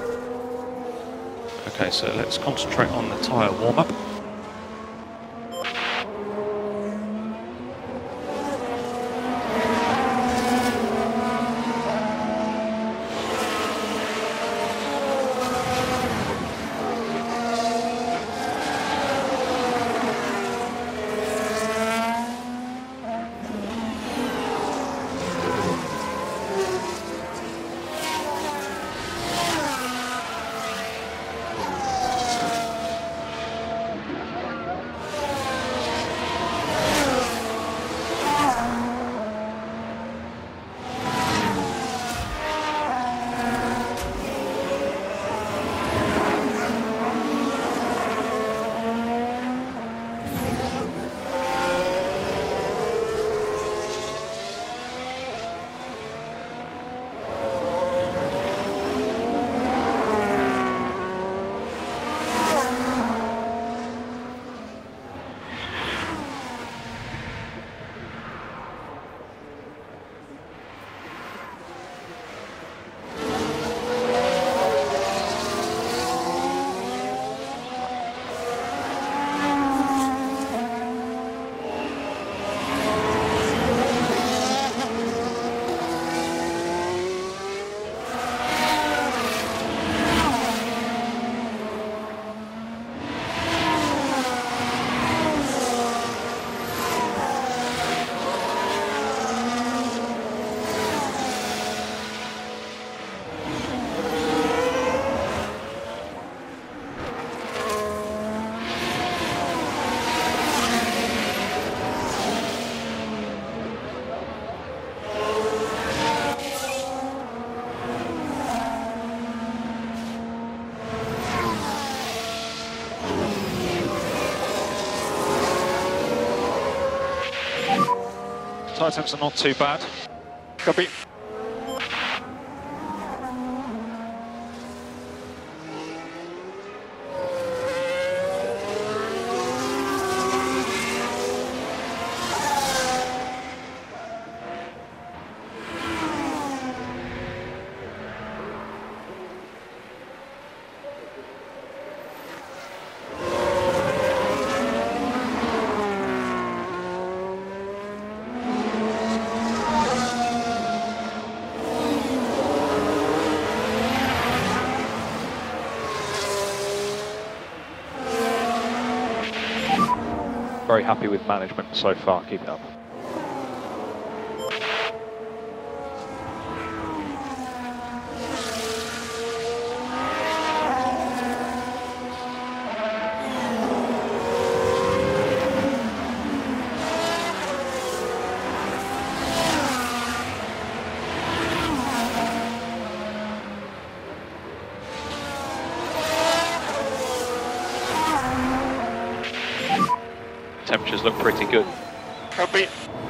Okay, so let's concentrate on the tyre warm-up. Tyre temps are not too bad. Copy. Very happy with management so far, keep it up. Temperatures look pretty good. Copy.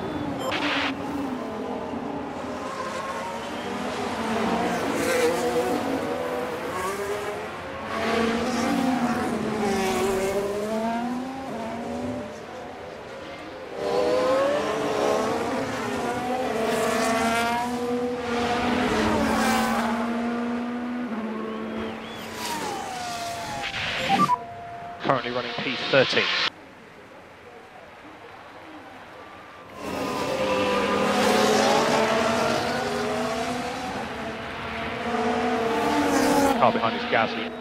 Currently running P13. Car behind is Gasly.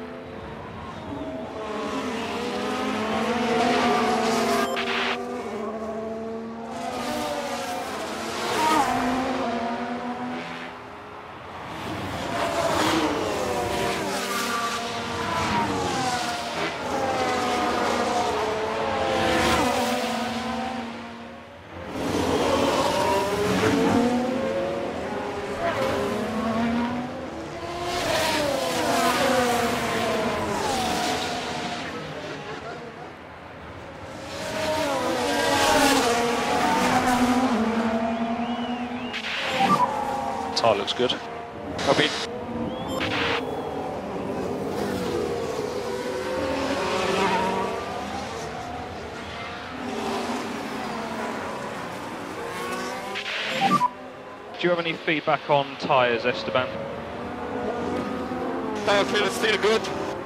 Tyre looks good. Copy. Do you have any feedback on tyres, Esteban? I feel it's still good.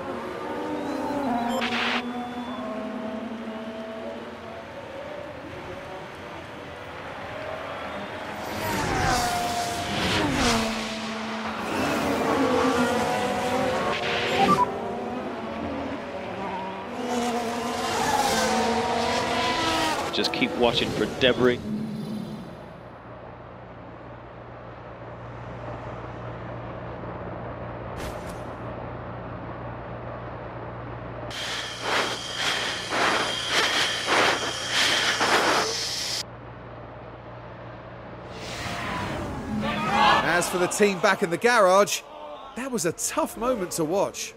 Just keep watching for debris. As for the team back in the garage, that was a tough moment to watch.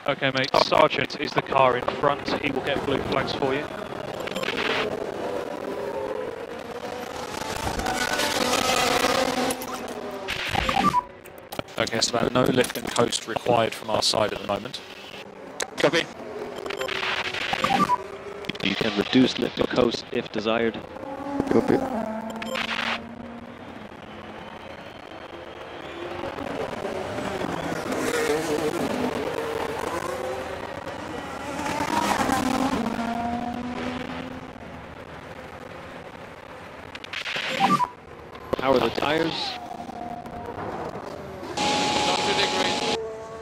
Okay, mate. Sergeant is the car in front. He will get blue flags for you. Okay, so no lift and coast required from our side at the moment. Copy. You can reduce lift and coast if desired. Copy. How are the tires? 90 degrees.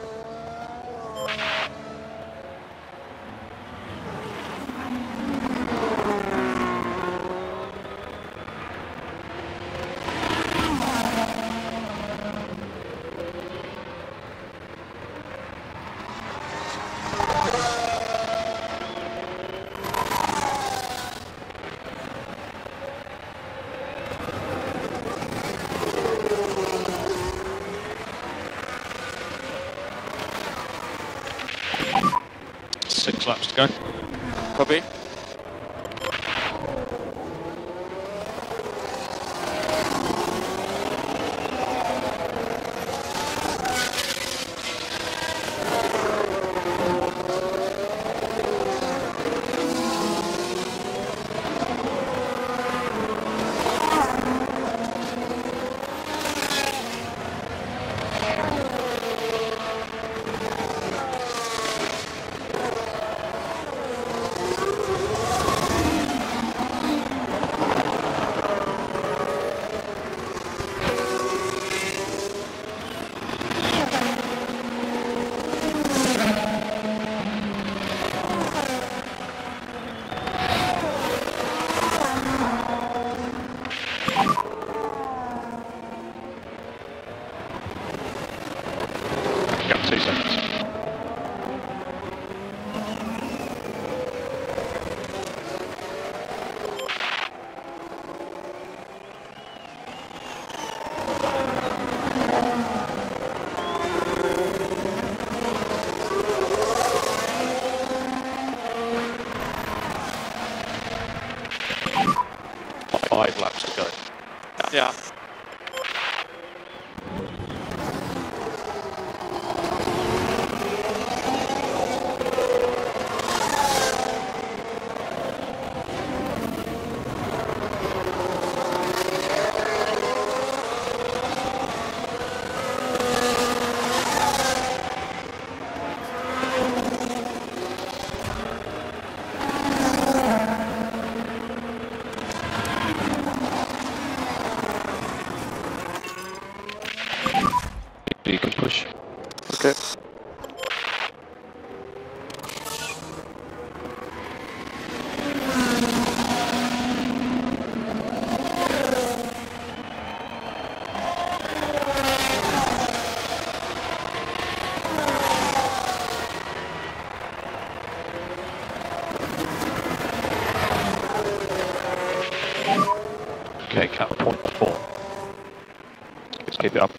Six laps to go. Copy. Got 2 seconds. Five laps to go. Yeah. You can push. Okay. Okay, cut 0.4. Let's keep it up.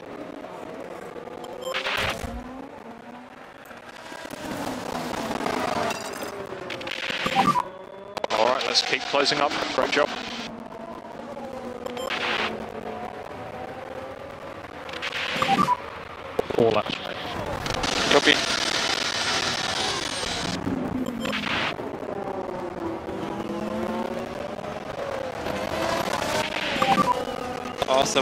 Alright, let's keep closing up. Great job. Four laps remaining. Copy. Awesome.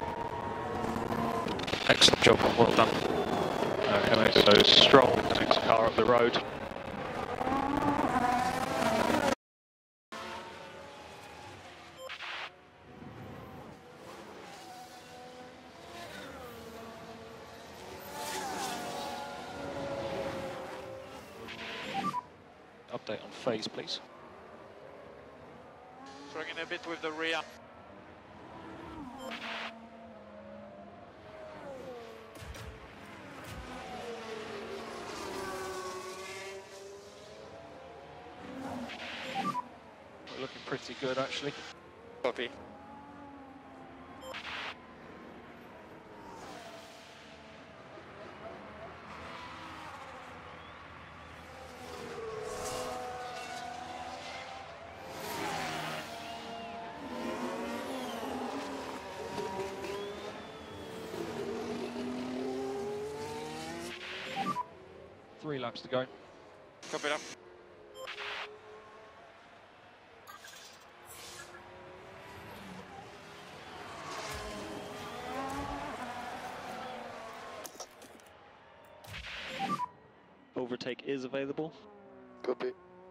Excellent job, well done. Okay, mate, so Stroll takes the car up the road. Update on phase, please. Struggling a bit with the rear. We're looking pretty good, actually. Copy. 3 laps to go. Copy that. Overtake is available. Copy.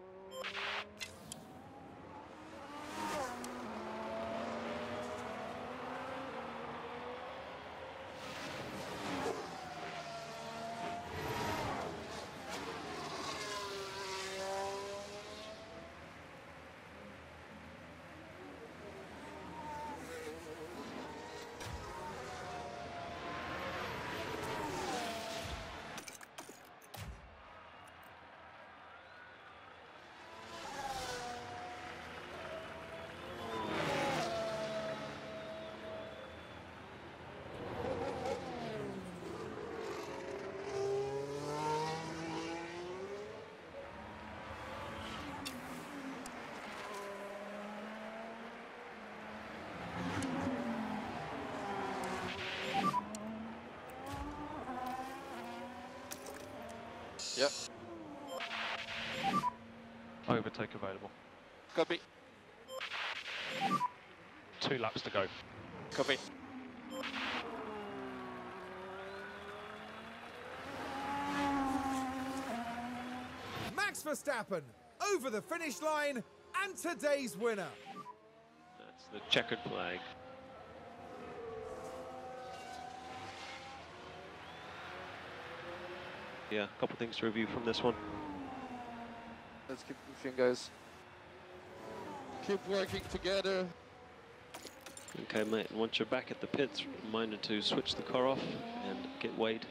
Yep. Overtake available. Copy. 2 laps to go. Copy. Max Verstappen over the finish line and today's winner. That's the checkered flag. Yeah, a couple things to review from this one. Let's keep pushing, guys. Keep working together. Okay, mate, and once you're back at the pits, reminder to switch the car off and get weighed.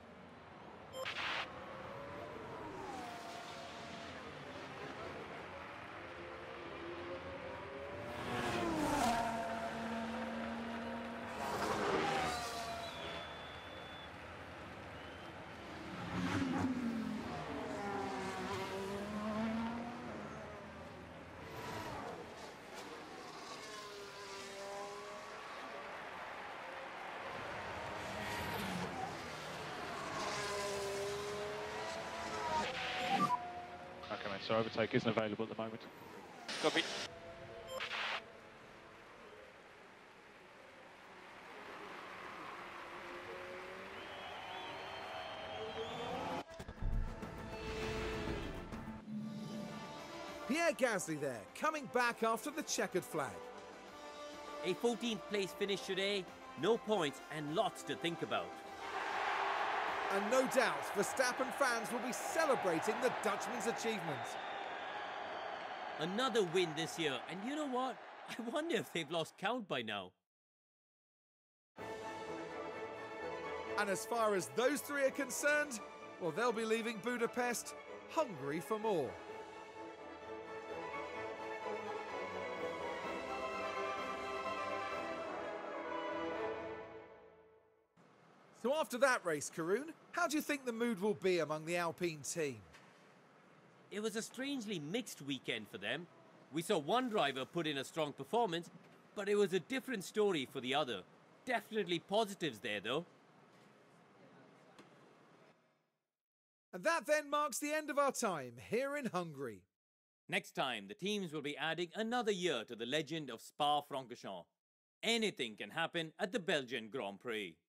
Okay, mate, so overtake isn't available at the moment. Copy. Pierre Gasly there, coming back after the checkered flag. A 14th place finish today, no points and lots to think about. And no doubt, Verstappen fans will be celebrating the Dutchman's achievement. Another win this year, and you know what? I wonder if they've lost count by now. And as far as those three are concerned, well, they'll be leaving Budapest hungry for more. So after that race, Karun, how do you think the mood will be among the Alpine team? It was a strangely mixed weekend for them. We saw one driver put in a strong performance, but it was a different story for the other. Definitely positives there, though. And that then marks the end of our time here in Hungary. Next time, the teams will be adding another year to the legend of Spa-Francorchamps. Anything can happen at the Belgian Grand Prix.